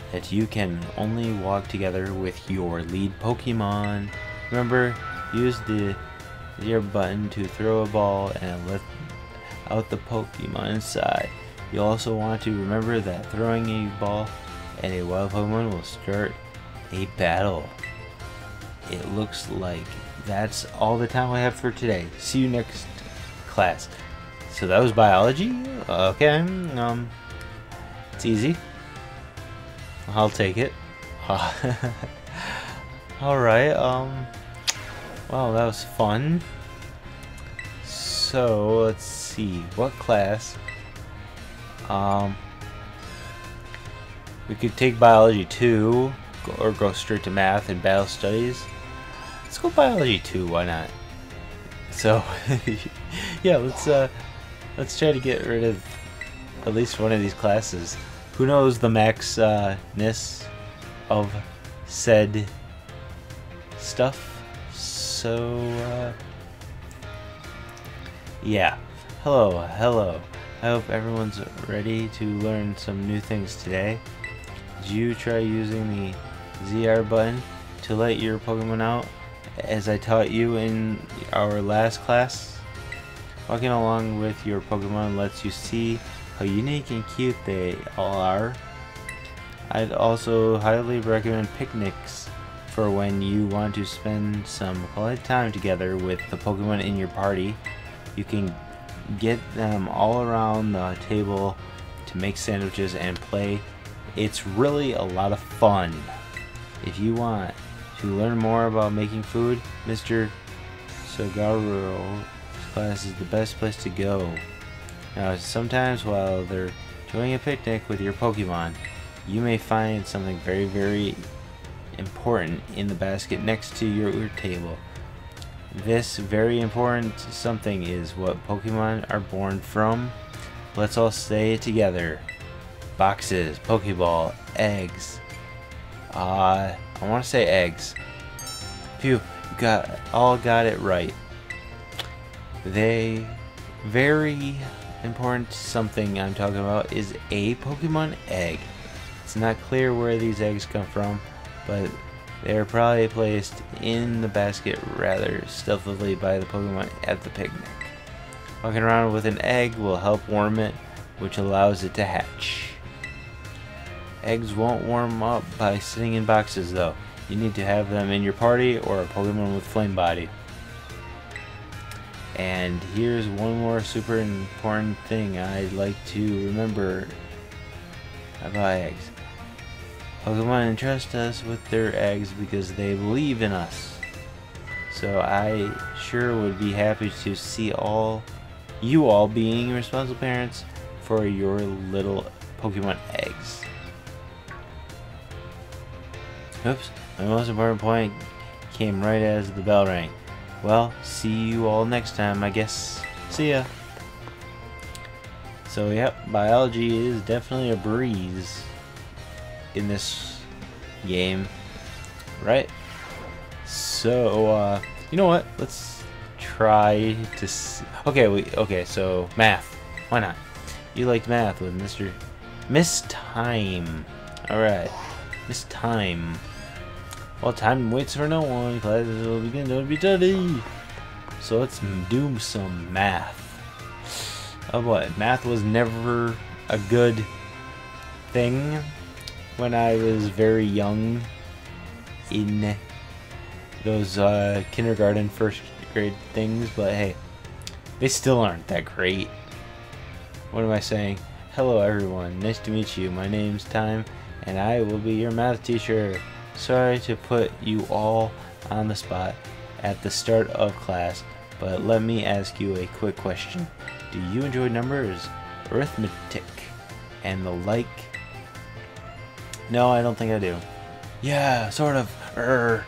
that you can only walk together with your lead Pokemon. Remember, use the zero button to throw a ball and let out the Pokemon inside. You also want to remember that throwing a ball and a wild Pokemon will start a battle. It looks like that's all the time I have for today. See you next class. So that was biology? Okay, um, it's easy. I'll take it. Alright, um, wow, that was fun. So, let's see, what class? Um, we could take biology two, or go straight to math and battle studies. Let's go biology two, why not? So, yeah, let's, uh, let's try to get rid of at least one of these classes. Who knows the max, uh, ness of said stuff? So, uh, yeah. Hello, hello. I hope everyone's ready to learn some new things today. Did you try using the Z R button to let your Pokemon out, as I taught you in our last class? Walking along with your Pokemon lets you see how unique and cute they all are. I'd also highly recommend picnics for when you want to spend some quality time together with the Pokemon in your party. You can get them all around the table to make sandwiches and play. It's really a lot of fun. If you want to learn more about making food, Mister Sagaro's class is the best place to go. Now, sometimes while they're enjoying a picnic with your Pokemon, you may find something very, very important in the basket next to your table. This very important something is what Pokemon are born from. Let's all say it together. Boxes, Pokeball, eggs. Uh, I want to say eggs. Phew, got all got it right. They very important something I'm talking about is a Pokemon egg. It's not clear where these eggs come from, but they're probably placed in the basket rather stealthily by the Pokemon at the picnic. Walking around with an egg will help warm it, which allows it to hatch. Eggs won't warm up by sitting in boxes though. You need to have them in your party or a Pokemon with flame body. And here's one more super important thing I'd like to remember about eggs. Pokemon entrust us with their eggs because they believe in us. So I sure would be happy to see all you all being responsible parents for your little Pokemon eggs. Oops, my most important point came right as the bell rang. Well, see you all next time, I guess. See ya. So, yep, biology is definitely a breeze in this game, right? So, uh, you know what? Let's try to see. Okay, we okay. So, math. Why not? You liked math with Mister Miss Time. All right, Miss Time. Well, time waits for no one. Classes will begin to be study. So let's do some math. Oh boy, math was never a good thing when I was very young in those uh, kindergarten, first grade things. But hey, they still aren't that great. What am I saying? Hello everyone, nice to meet you. My name's Time, and I will be your math teacher. Sorry to put you all on the spot at the start of class, but let me ask you a quick question. Do you enjoy numbers, arithmetic, and the like? No, I don't think I do. Yeah, sort of. Urgh.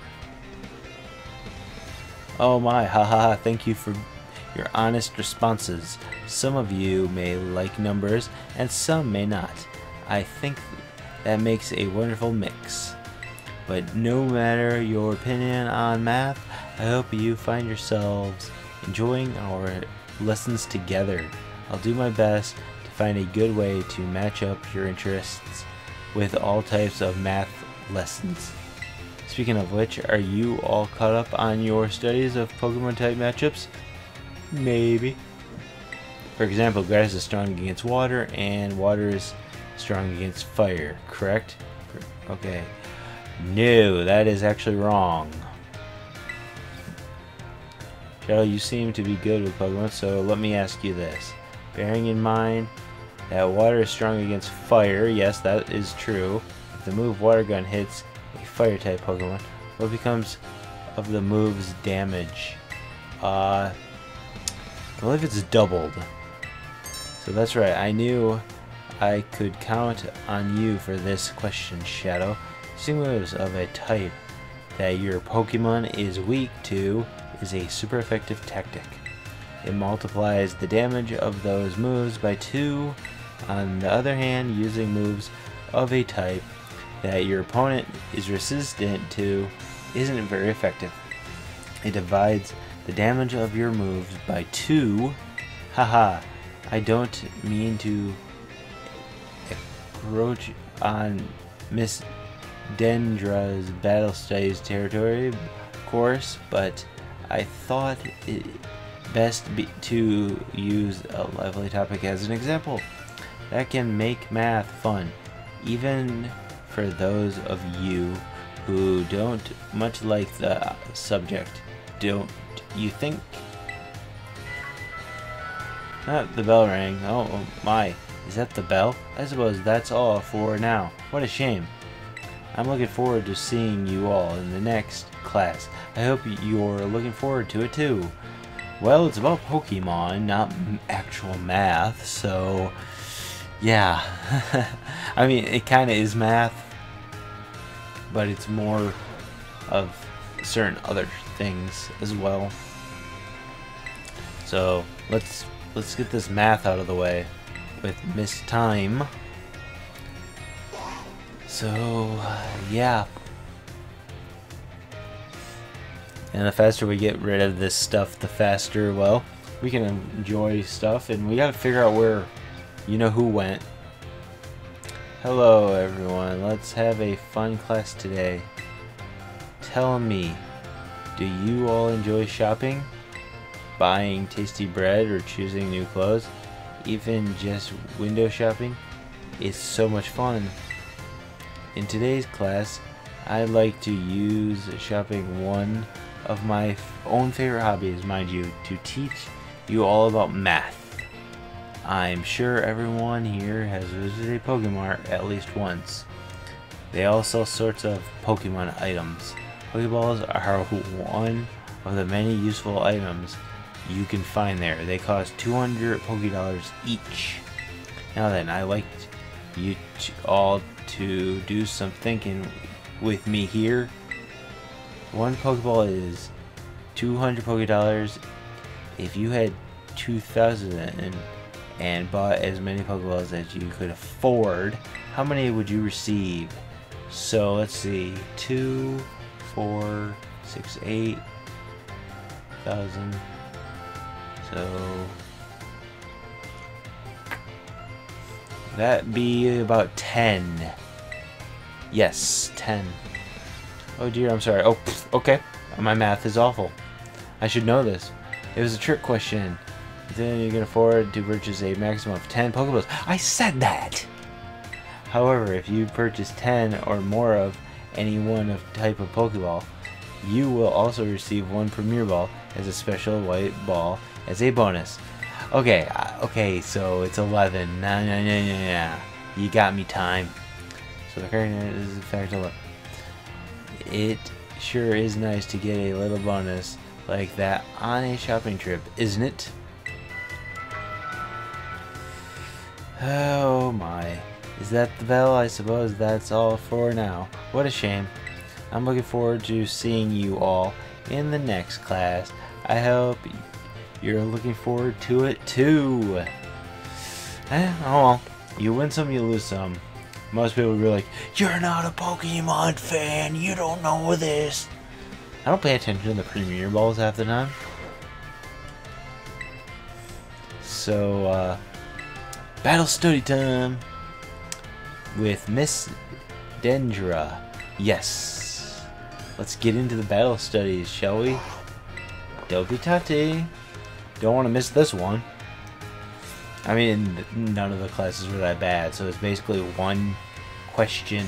Oh my, haha, thank you for your honest responses. Some of you may like numbers, and some may not. I think that makes a wonderful mix. But no matter your opinion on math, I hope you find yourselves enjoying our lessons together. I'll do my best to find a good way to match up your interests with all types of math lessons. Speaking of which, are you all caught up on your studies of Pokemon type matchups? Maybe. For example, grass is strong against water and water is strong against fire, correct? Okay. No, that is actually wrong. Shadow, you seem to be good with Pokemon, so let me ask you this. Bearing in mind that water is strong against fire, yes, that is true. If the move Water Gun hits a fire type Pokemon, what becomes of the move's damage? Uh, I believe it's doubled. So that's right, I knew I could count on you for this question, Shadow. Using moves of a type that your Pokemon is weak to is a super effective tactic. It multiplies the damage of those moves by two. On the other hand, using moves of a type that your opponent is resistant to isn't very effective. It divides the damage of your moves by two. Haha, I don't mean to encroach on Miss Dendra's battle studies territory, of course, but I thought it best be to use a lively topic as an example that can make math fun, even for those of you who don't much like the subject. Don't you think? Ah, the bell rang. Oh, oh my, is that the bell? I suppose that's all for now. What a shame. I'm looking forward to seeing you all in the next class. I hope you're looking forward to it too. Well, it's about Pokemon, not actual math, so yeah. I mean, it kind of is math, but it's more of certain other things as well. So let's let's get this math out of the way with Miss Time. So yeah. And the faster we get rid of this stuff, the faster, well, we can enjoy stuff. And we gotta figure out where, you know who went. Hello everyone, let's have a fun class today. Tell me, do you all enjoy shopping? Buying tasty bread or choosing new clothes? Even just window shopping? It's so much fun. In today's class, I'd like to use shopping one of my own favorite hobbies, mind you, to teach you all about math. I'm sure everyone here has visited a Pokemon at least once. They all sell sorts of Pokemon items. Pokeballs are one of the many useful items you can find there. They cost two hundred Pokédollars each. Now then, I like you all to do some thinking with me here. One Pokeball is two hundred Pokédollars. If you had two thousand and, and bought as many Pokeballs as you could afford, how many would you receive? So let's see, two, four, six, eight thousand. So that'd be about ten. Yes, ten. Oh dear, I'm sorry. Oh, pff, okay. My math is awful. I should know this. It was a trick question. Then you can afford to purchase a maximum of ten Pokeballs. I said that! However, if you purchase ten or more of any one of type of Pokeball, you will also receive one Premier Ball as a special white ball as a bonus. Okay, uh, okay, so it's eleven. Nah, nah, nah, nah, nah. You got me, Time. So the current is in fact eleven. It sure is nice to get a little bonus like that on a shopping trip, isn't it? Oh my. Is that the bell? I suppose that's all for now. What a shame. I'm looking forward to seeing you all in the next class. I hope you're looking forward to it too. Eh, oh well. You win some, you lose some. Most people would be like, you're not a Pokemon fan, you don't know this. I don't pay attention to the Premier Balls half the time. So, uh, battle study time. with Miss Dendra. Yes. Let's get into the battle studies, shall we? Dopitate. Don't want to miss this one. I mean, none of the classes were that bad, so it's basically one question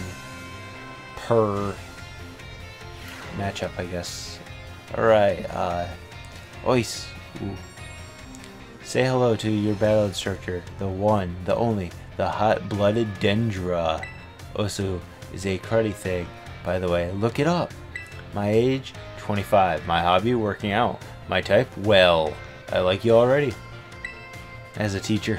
per matchup, I guess. Alright, uh, Ois. Ooh. Say hello to your battle instructor, the one, the only, the hot-blooded Dendra. Osu is a karate thing, by the way. Look it up. My age, twenty-five. My hobby, working out. My type, well. I like you already. As a teacher.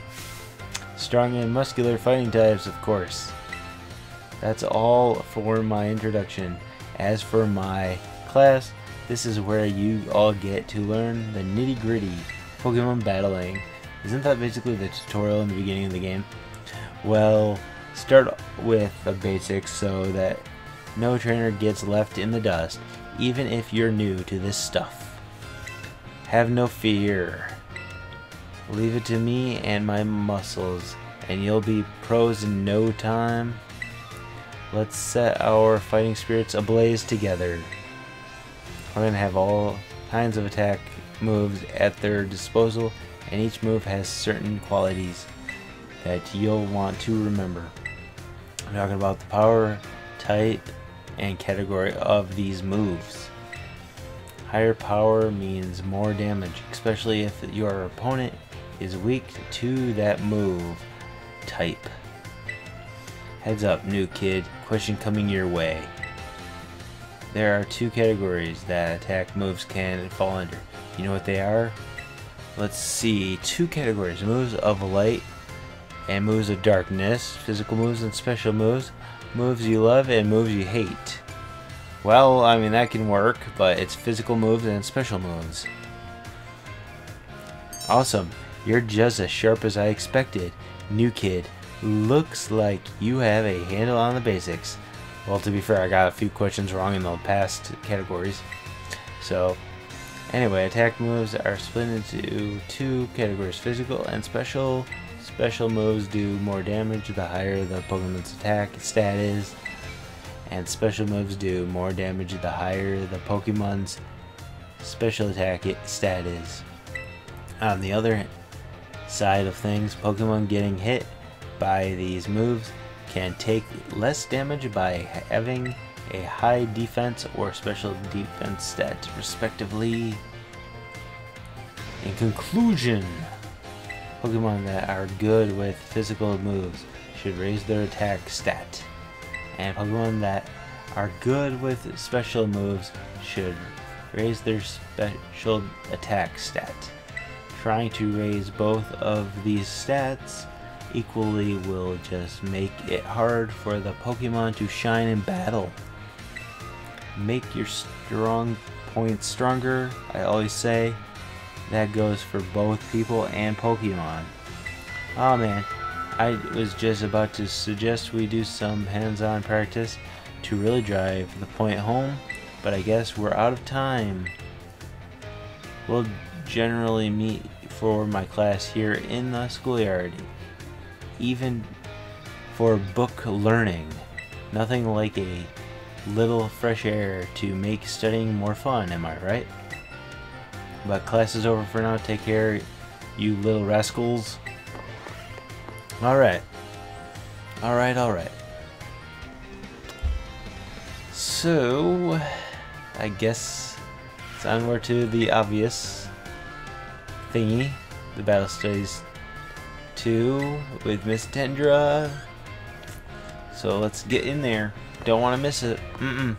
Strong and muscular fighting types, of course. That's all for my introduction. As for my class, this is where you all get to learn the nitty-gritty Pokemon battling. Isn't that basically the tutorial in the beginning of the game? Well, start with the basics so that no trainer gets left in the dust, even if you're new to this stuff. Have no fear. Leave it to me and my muscles, and you'll be pros in no time. Let's set our fighting spirits ablaze together. We're gonna have all kinds of attack moves at their disposal, and each move has certain qualities that you'll want to remember. I'm talking about the power, type, and category of these moves. Higher power means more damage, especially if your opponent is weak to that move type. Heads up, new kid, question coming your way. There are two categories that attack moves can fall under. You know what they are? Let's see. Two categories. Moves of light and moves of darkness. Physical moves and special moves. Moves you love and moves you hate. Well, I mean, that can work, but it's physical moves and special moves. Awesome. You're just as sharp as I expected. New kid. Looks like you have a handle on the basics. Well, to be fair, I got a few questions wrong in the past categories. So, anyway, attack moves are split into two categories, physical and special. Special moves do more damage the higher the Pokemon's attack stat is. And special moves do more damage the higher the Pokemon's special attack stat is. On the other side of things, Pokemon getting hit by these moves can take less damage by having a high defense or special defense stat, respectively. In conclusion, Pokemon that are good with physical moves should raise their attack stat, and Pokemon that are good with special moves should raise their special attack stat. Trying to raise both of these stats equally will just make it hard for the Pokemon to shine in battle. Make your strong points stronger, I always say. That goes for both people and Pokemon. Oh man, I was just about to suggest we do some hands-on practice to really drive the point home, but I guess we're out of time. We'll generally meet for my class here in the schoolyard. Even for book learning, nothing like a little fresh air to make studying more fun, am I right? But class is over for now. Take care, you little rascals. Alright. Alright, alright. So, I guess it's onward to the obvious thingy, the Battle Studies two with Miss Dendra. So let's get in there. Don't want to miss it. Mm-mm.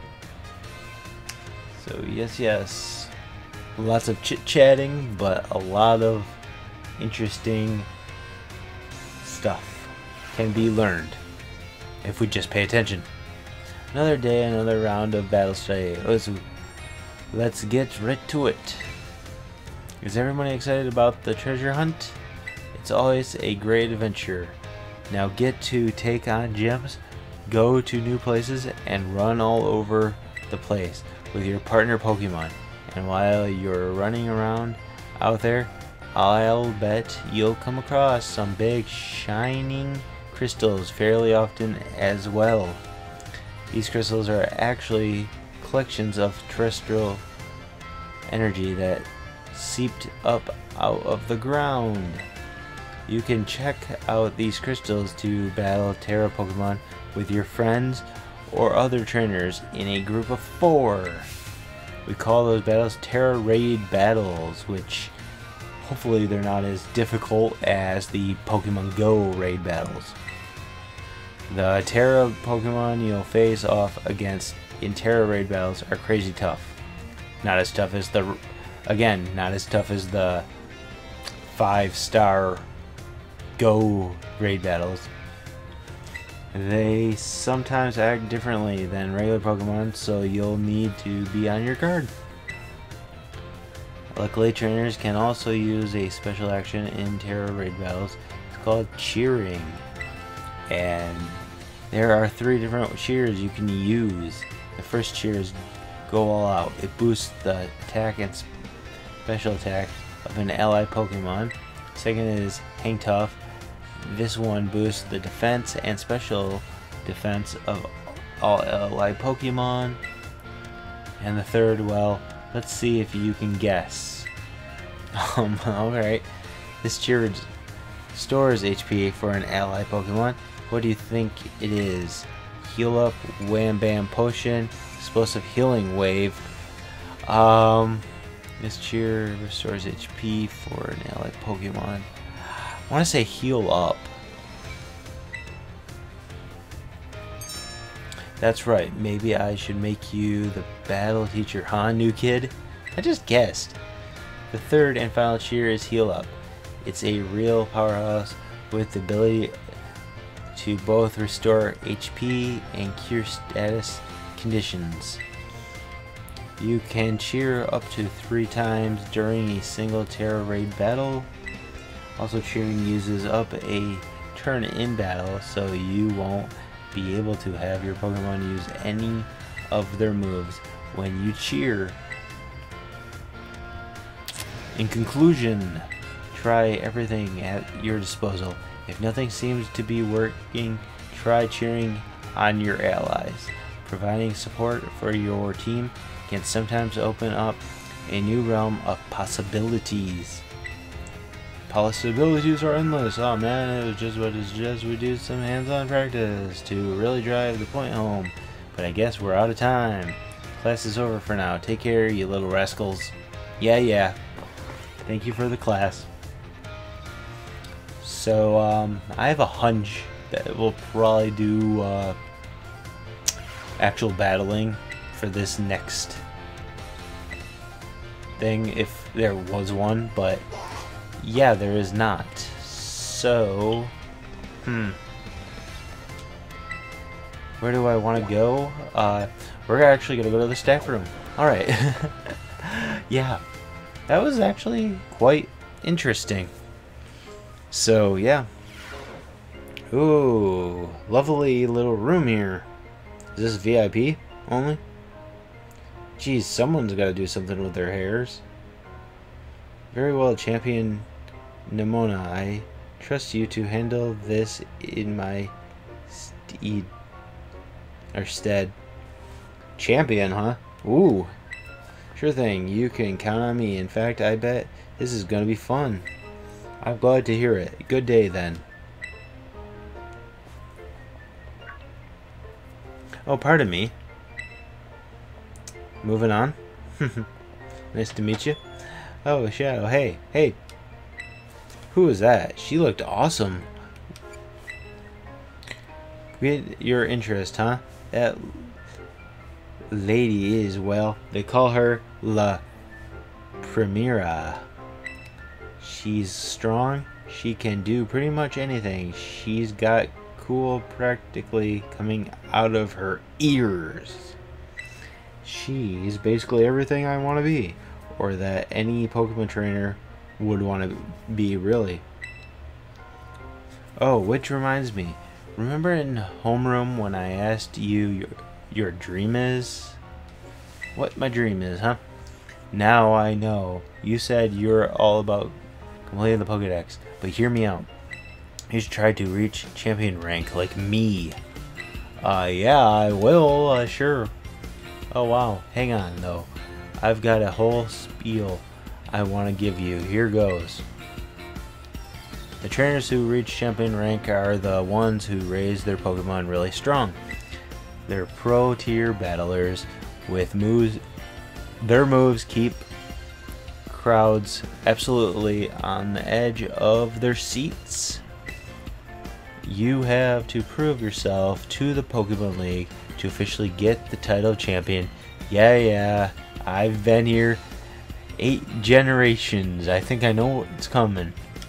So yes, yes. Lots of chit-chatting, but a lot of interesting stuff can be learned if we just pay attention. Another day, another round of battle study. Let's, let's get right to it. Is everybody excited about the treasure hunt? It's always a great adventure. Now get to take on gems, go to new places, and run all over the place with your partner Pokemon. And while you're running around out there, I'll bet you'll come across some big shining crystals fairly often as well. These crystals are actually collections of terrestrial energy that seeped up out of the ground. You can check out these crystals to battle Terra Pokemon with your friends or other trainers in a group of four. We call those battles Terra Raid battles, which hopefully they're not as difficult as the Pokemon Go raid battles. The Terra Pokemon you'll face off against in Terra raid battles are crazy tough. Not as tough as the, again, not as tough as the five star Go raid battles. They sometimes act differently than regular Pokemon, so you'll need to be on your guard. Luckily, trainers can also use a special action in Terra raid battles. It's called cheering. And there are three different cheers you can use. The first cheer is go all out. It boosts the attack and special attack of an ally Pokemon. Second is hang tough. This one boosts the defense and special defense of all ally Pokemon. And the third, well, let's see if you can guess. Um, alright. This cheer stores H P for an ally Pokemon. What do you think it is? Heal up, wham bam potion, explosive healing wave. Um, this cheer restores H P for an ally Pokemon. I want to say heal up. That's right, maybe I should make you the battle teacher, huh, new kid? I just guessed. The third and final cheer is heal up. It's a real powerhouse with the ability to both restore H P and cure status conditions. You can cheer up to three times during a single Terra raid battle. Also, cheering uses up a turn in battle, so you won't be able to have your Pokemon use any of their moves when you cheer. In conclusion, try everything at your disposal. If nothing seems to be working, try cheering on your allies. Providing support for your team can sometimes open up a new realm of possibilities. Possibilities are endless. Oh man, it was just what it just we do some hands-on practice to really drive the point home. But I guess we're out of time. Class is over for now. Take care, you little rascals. Yeah, yeah. Thank you for the class. So, um, I have a hunch that we'll probably do uh, actual battling for this next thing, if there was one, but yeah, there is not. So, hmm. Where do I want to go? Uh, we're actually going to go to the staff room. Alright. Yeah. That was actually quite interesting. So, yeah. Ooh. Lovely little room here. Is this V I P only? Geez, someone's got to do something with their hairs. Very well, Champion Nimona. I trust you to handle this in my steed. Or stead. Champion, huh? Ooh. Sure thing. You can count on me. In fact, I bet this is going to be fun. I'm glad to hear it. Good day, then. Oh, pardon me. Moving on. Nice to meet you. Oh, Shadow. Hey, hey. Who is that? She looked awesome. Get your interest, huh? That lady is, well, they call her La Primera. She's strong. She can do pretty much anything. She's got cool practically coming out of her ears. She's basically everything I want to be, or that any Pokemon trainer would want to be, really. Oh, which reminds me, remember in homeroom when I asked you your, your dream is? What my dream is, huh? Now I know. You said you're all about completing the Pokédex, but hear me out. You should try to reach champion rank like me. Uh, yeah, I will, uh, sure. Oh wow, hang on though. I've got a whole spiel I want to give you. Here goes. The trainers who reach champion rank are the ones who raise their Pokemon really strong. They're pro tier battlers with moves. Their moves keep crowds absolutely on the edge of their seats. You have to prove yourself to the Pokemon League to officially get the title of champion. Yeah, yeah, I've been here eight generations. I think I know what's coming.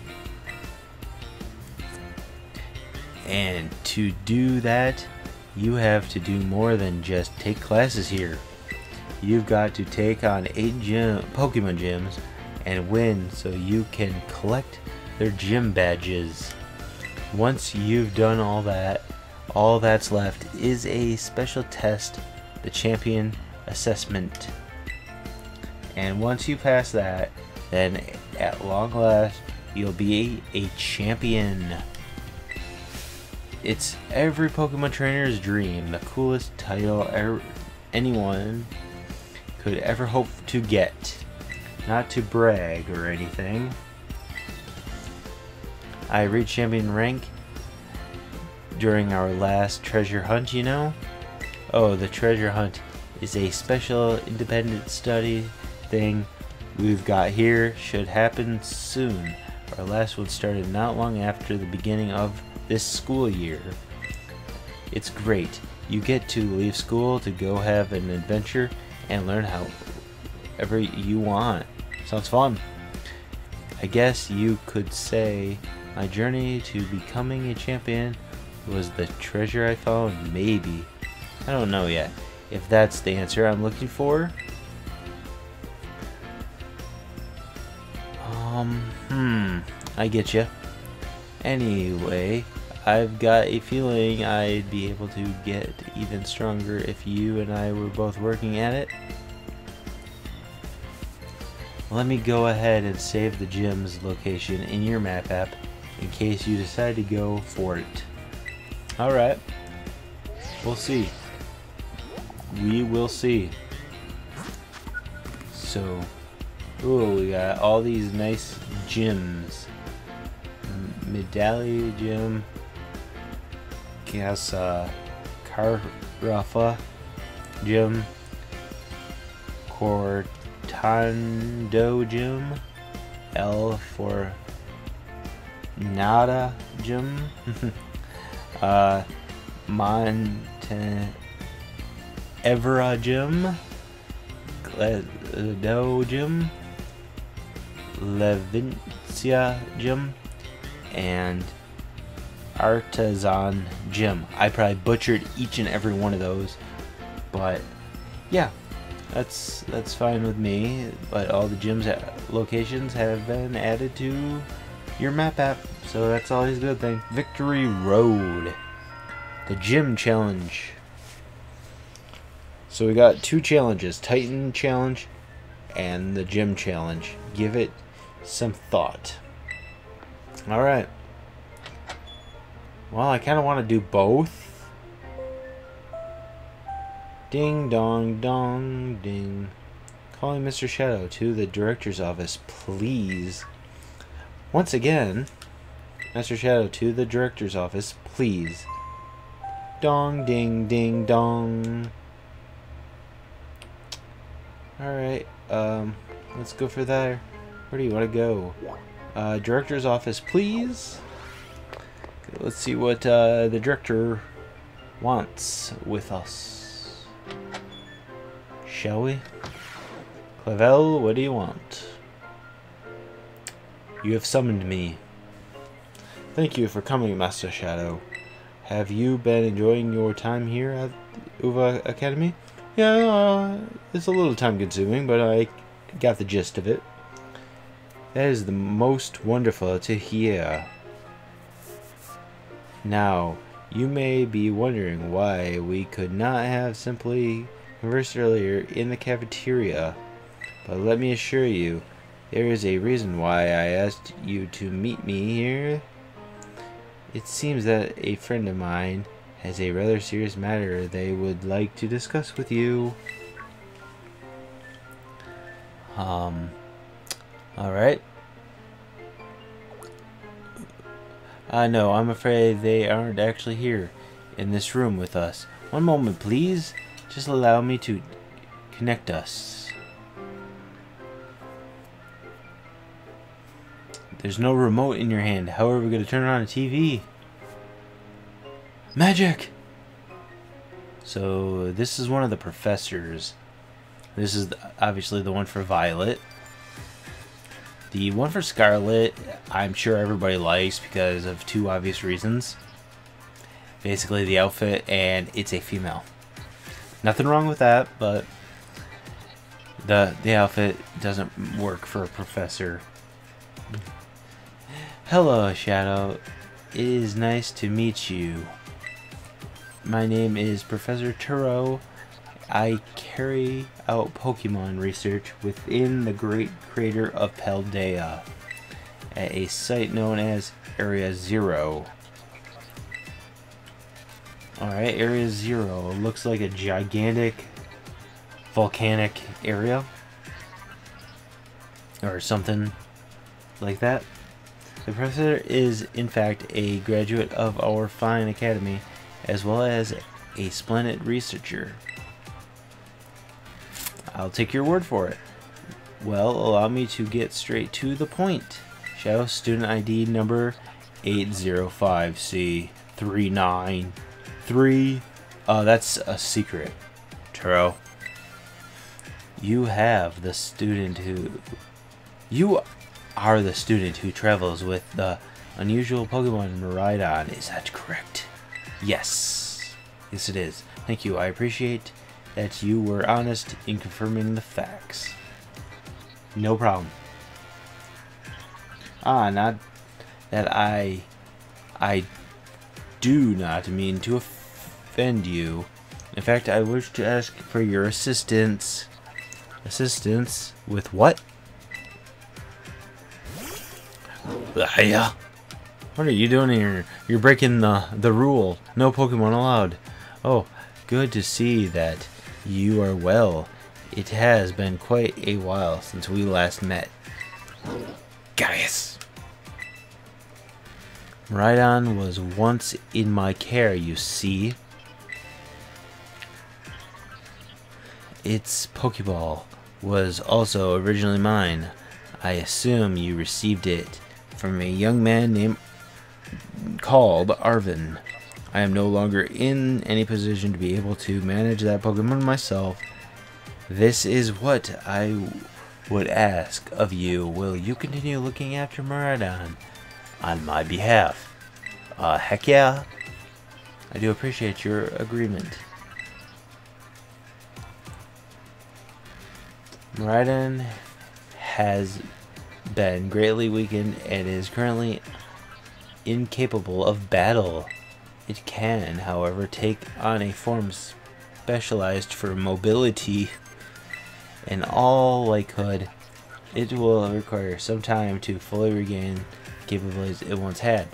And to do that, you have to do more than just take classes here. You've got to take on eight gym, Pokemon gyms and win so you can collect their gym badges. Once you've done all that, all that's left is a special test, the champion assessment. And once you pass that, then at long last, you'll be a champion. It's every Pokemon trainer's dream, the coolest title er anyone could ever hope to get. Not to brag or anything. I reached champion rank during our last treasure hunt, you know? Oh, the treasure hunt is a special independent study thing we've got here. Should happen soon. Our last one started not long after the beginning of this school year. It's great. You get to leave school to go have an adventure and learn however you want. Sounds fun. I guess you could say my journey to becoming a champion was the treasure I found. Maybe. I don't know yet if that's the answer I'm looking for. Um, hmm, I get you. Anyway, I've got a feeling I'd be able to get even stronger if you and I were both working at it. Let me go ahead and save the gym's location in your map app in case you decide to go for it. Alright, we'll see. We will see. So, ooh, we got all these nice gyms. Medallion Gym, Guess uh, Carafa Gym, Cortando Gym, L for Nada Gym, uh, Monte Evera Gym, Gledo Gym, Levincia Gym, and Artisan Gym. I probably butchered each and every one of those, but yeah, that's that's fine with me. But all the gyms locations have been added to your map app, so that's always a good thing. Victory Road, the gym challenge. So we got two challenges: Titan challenge and the gym challenge. Give it some thought. Alright. Well, I kind of want to do both. Ding dong dong ding. Calling Mister Shadow to the director's office, please. Once again, Mister Shadow to the director's office, please. Dong ding ding dong. Alright, um, let's go for that. Where do you want to go? Uh, director's office, please. Okay, let's see what uh, the director wants with us. Shall we? Clavel, what do you want? You have summoned me. Thank you for coming, Master Shadow. Have you been enjoying your time here at Uva Academy? Yeah, uh, it's a little time consuming, but I got the gist of it. That is the most wonderful to hear. Now, you may be wondering why we could not have simply conversed earlier in the cafeteria, but let me assure you, there is a reason why I asked you to meet me here. It seems that a friend of mine has a rather serious matter they would like to discuss with you. Um, alright. Uh, no, I'm afraid they aren't actually here in this room with us. One moment, please. Just allow me to connect us. There's no remote in your hand. How are we going to turn on a T V? Magic! So, this is one of the professors. This is obviously the one for Violet. The one for Scarlet, I'm sure everybody likes because of two obvious reasons. Basically the outfit, and it's a female. Nothing wrong with that, but the the outfit doesn't work for a professor. Hello, Shadow. It is nice to meet you. My name is Professor Turo. I carry out Pokémon research within the Great Crater of Paldea at a site known as Area Zero. Alright, Area Zero looks like a gigantic volcanic area or something like that. The professor is in fact a graduate of our fine academy as well as a splendid researcher. I'll take your word for it. Well, allow me to get straight to the point. Shadow student I D number eight zero five C three nine three. Uh, that's a secret, Turo. You have the student who... You are the student who travels with the unusual Pokemon Miraidon. Is that correct? Yes. Yes, it is. Thank you. I appreciate that you were honest in confirming the facts. No problem. Ah, not that I... I do not mean to offend you. In fact, I wish to ask for your assistance. Assistance with what? Hiya. What are you doing here? You're breaking the, the rule. No Pokemon allowed. Oh, good to see that you are well. It has been quite a while since we last met. Gaius. Miraidon was once in my care, you see. Its Pokeball was also originally mine. I assume you received it from a young man named called Arvin. I am no longer in any position to be able to manage that Pokemon myself. This is what I would ask of you. Will you continue looking after Miraidon on my behalf? Uh, heck yeah. I do appreciate your agreement. Miraidon has been greatly weakened and is currently incapable of battle. It can, however, take on a form specialized for mobility. In all likelihood, it will require some time to fully regain the capabilities it once had.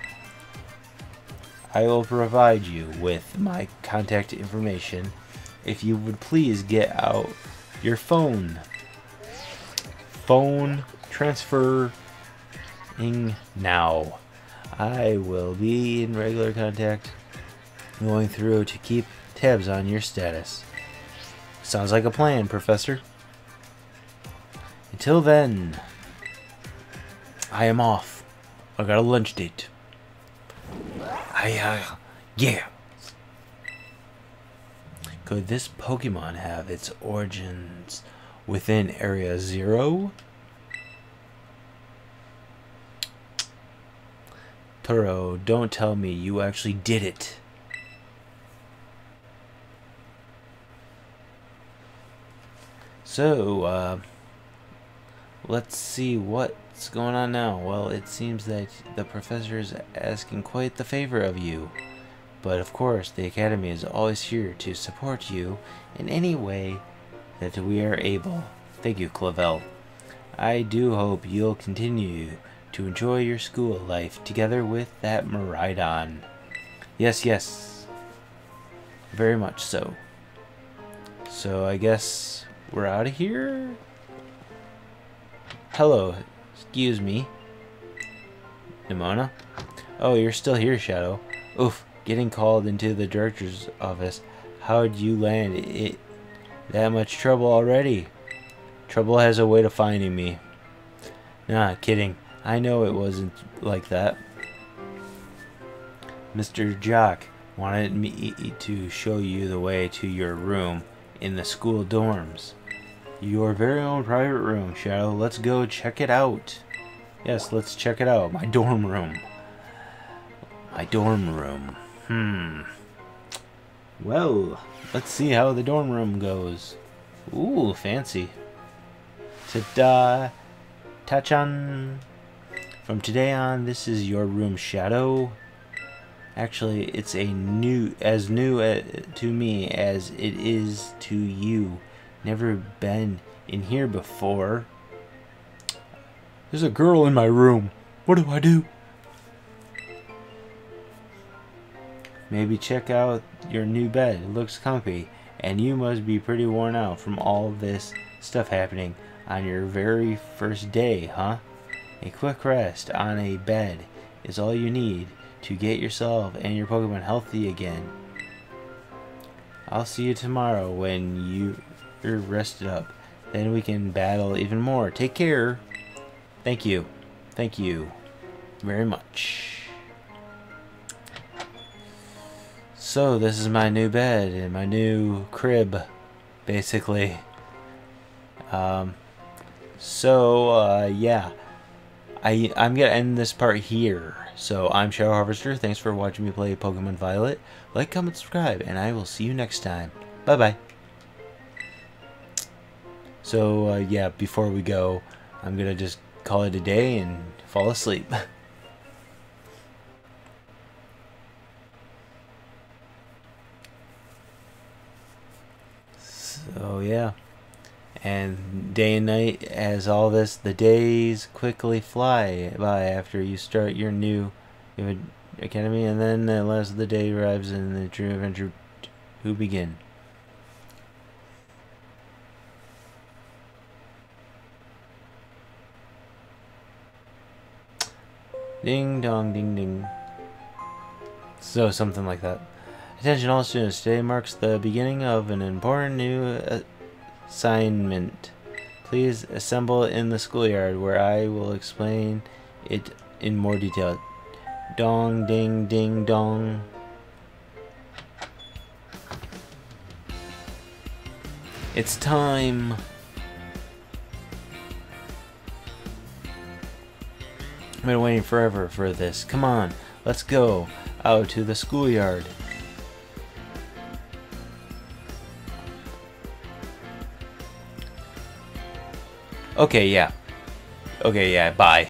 I will provide you with my contact information if you would please get out your phone. Phone transferring now. I will be in regular contact going through to keep tabs on your status. Sounds like a plan, Professor. Until then, I am off. I got a lunch date. I, uh, yeah. Could this Pokemon have its origins within Area Zero? Turo, don't tell me you actually did it. So, uh, let's see what's going on now. Well, it seems that the professor is asking quite the favor of you. But of course, the Academy is always here to support you in any way that we are able. Thank you, Clavel. I do hope you'll continue to enjoy your school life together with that Miraidon. Yes, yes. Very much so. So I guess we're out of here? Hello, excuse me. Nimona? Oh, you're still here, Shadow. Oof, getting called into the director's office. How'd you land it? That much trouble already? Trouble has a way of finding me. Nah, kidding. I know it wasn't like that. Mister Jock wanted me to show you the way to your room in the school dorms. Your very own private room, Shadow. Let's go check it out. Yes, let's check it out. My dorm room. My dorm room. Hmm. Well, let's see how the dorm room goes. Ooh, fancy. Ta-da! Ta-chan! From today on, this is your room, Shadow. Actually, it's a new, as new uh, to me as it is to you. Never been in here before. There's a girl in my room. What do I do? Maybe check out your new bed. It looks comfy. And you must be pretty worn out from all this stuff happening on your very first day, huh? A quick rest on a bed is all you need to get yourself and your Pokemon healthy again. I'll see you tomorrow when you You're rested up. Then we can battle even more. Take care. Thank you. Thank you very much. So this is my new bed and my new crib, basically. Um, so uh, yeah, I I'm gonna end this part here. So I'm ShadowHarvester. Thanks for watching me play Pokemon Violet. Like, comment, subscribe, and I will see you next time. Bye bye. So, uh, yeah, before we go, I'm going to just call it a day and fall asleep. So, yeah. And day and night, as all this, the days quickly fly by after you start your new Uva Academy, and then the last of the day arrives and the true adventure who begin. Ding dong ding ding. So something like that. Attention all students, today marks the beginning of an important new assignment. Please assemble in the schoolyard where I will explain it in more detail. Dong ding ding dong. It's time. I've been waiting forever for this. Come on, let's go out to the schoolyard. Okay, yeah. Okay, yeah, bye.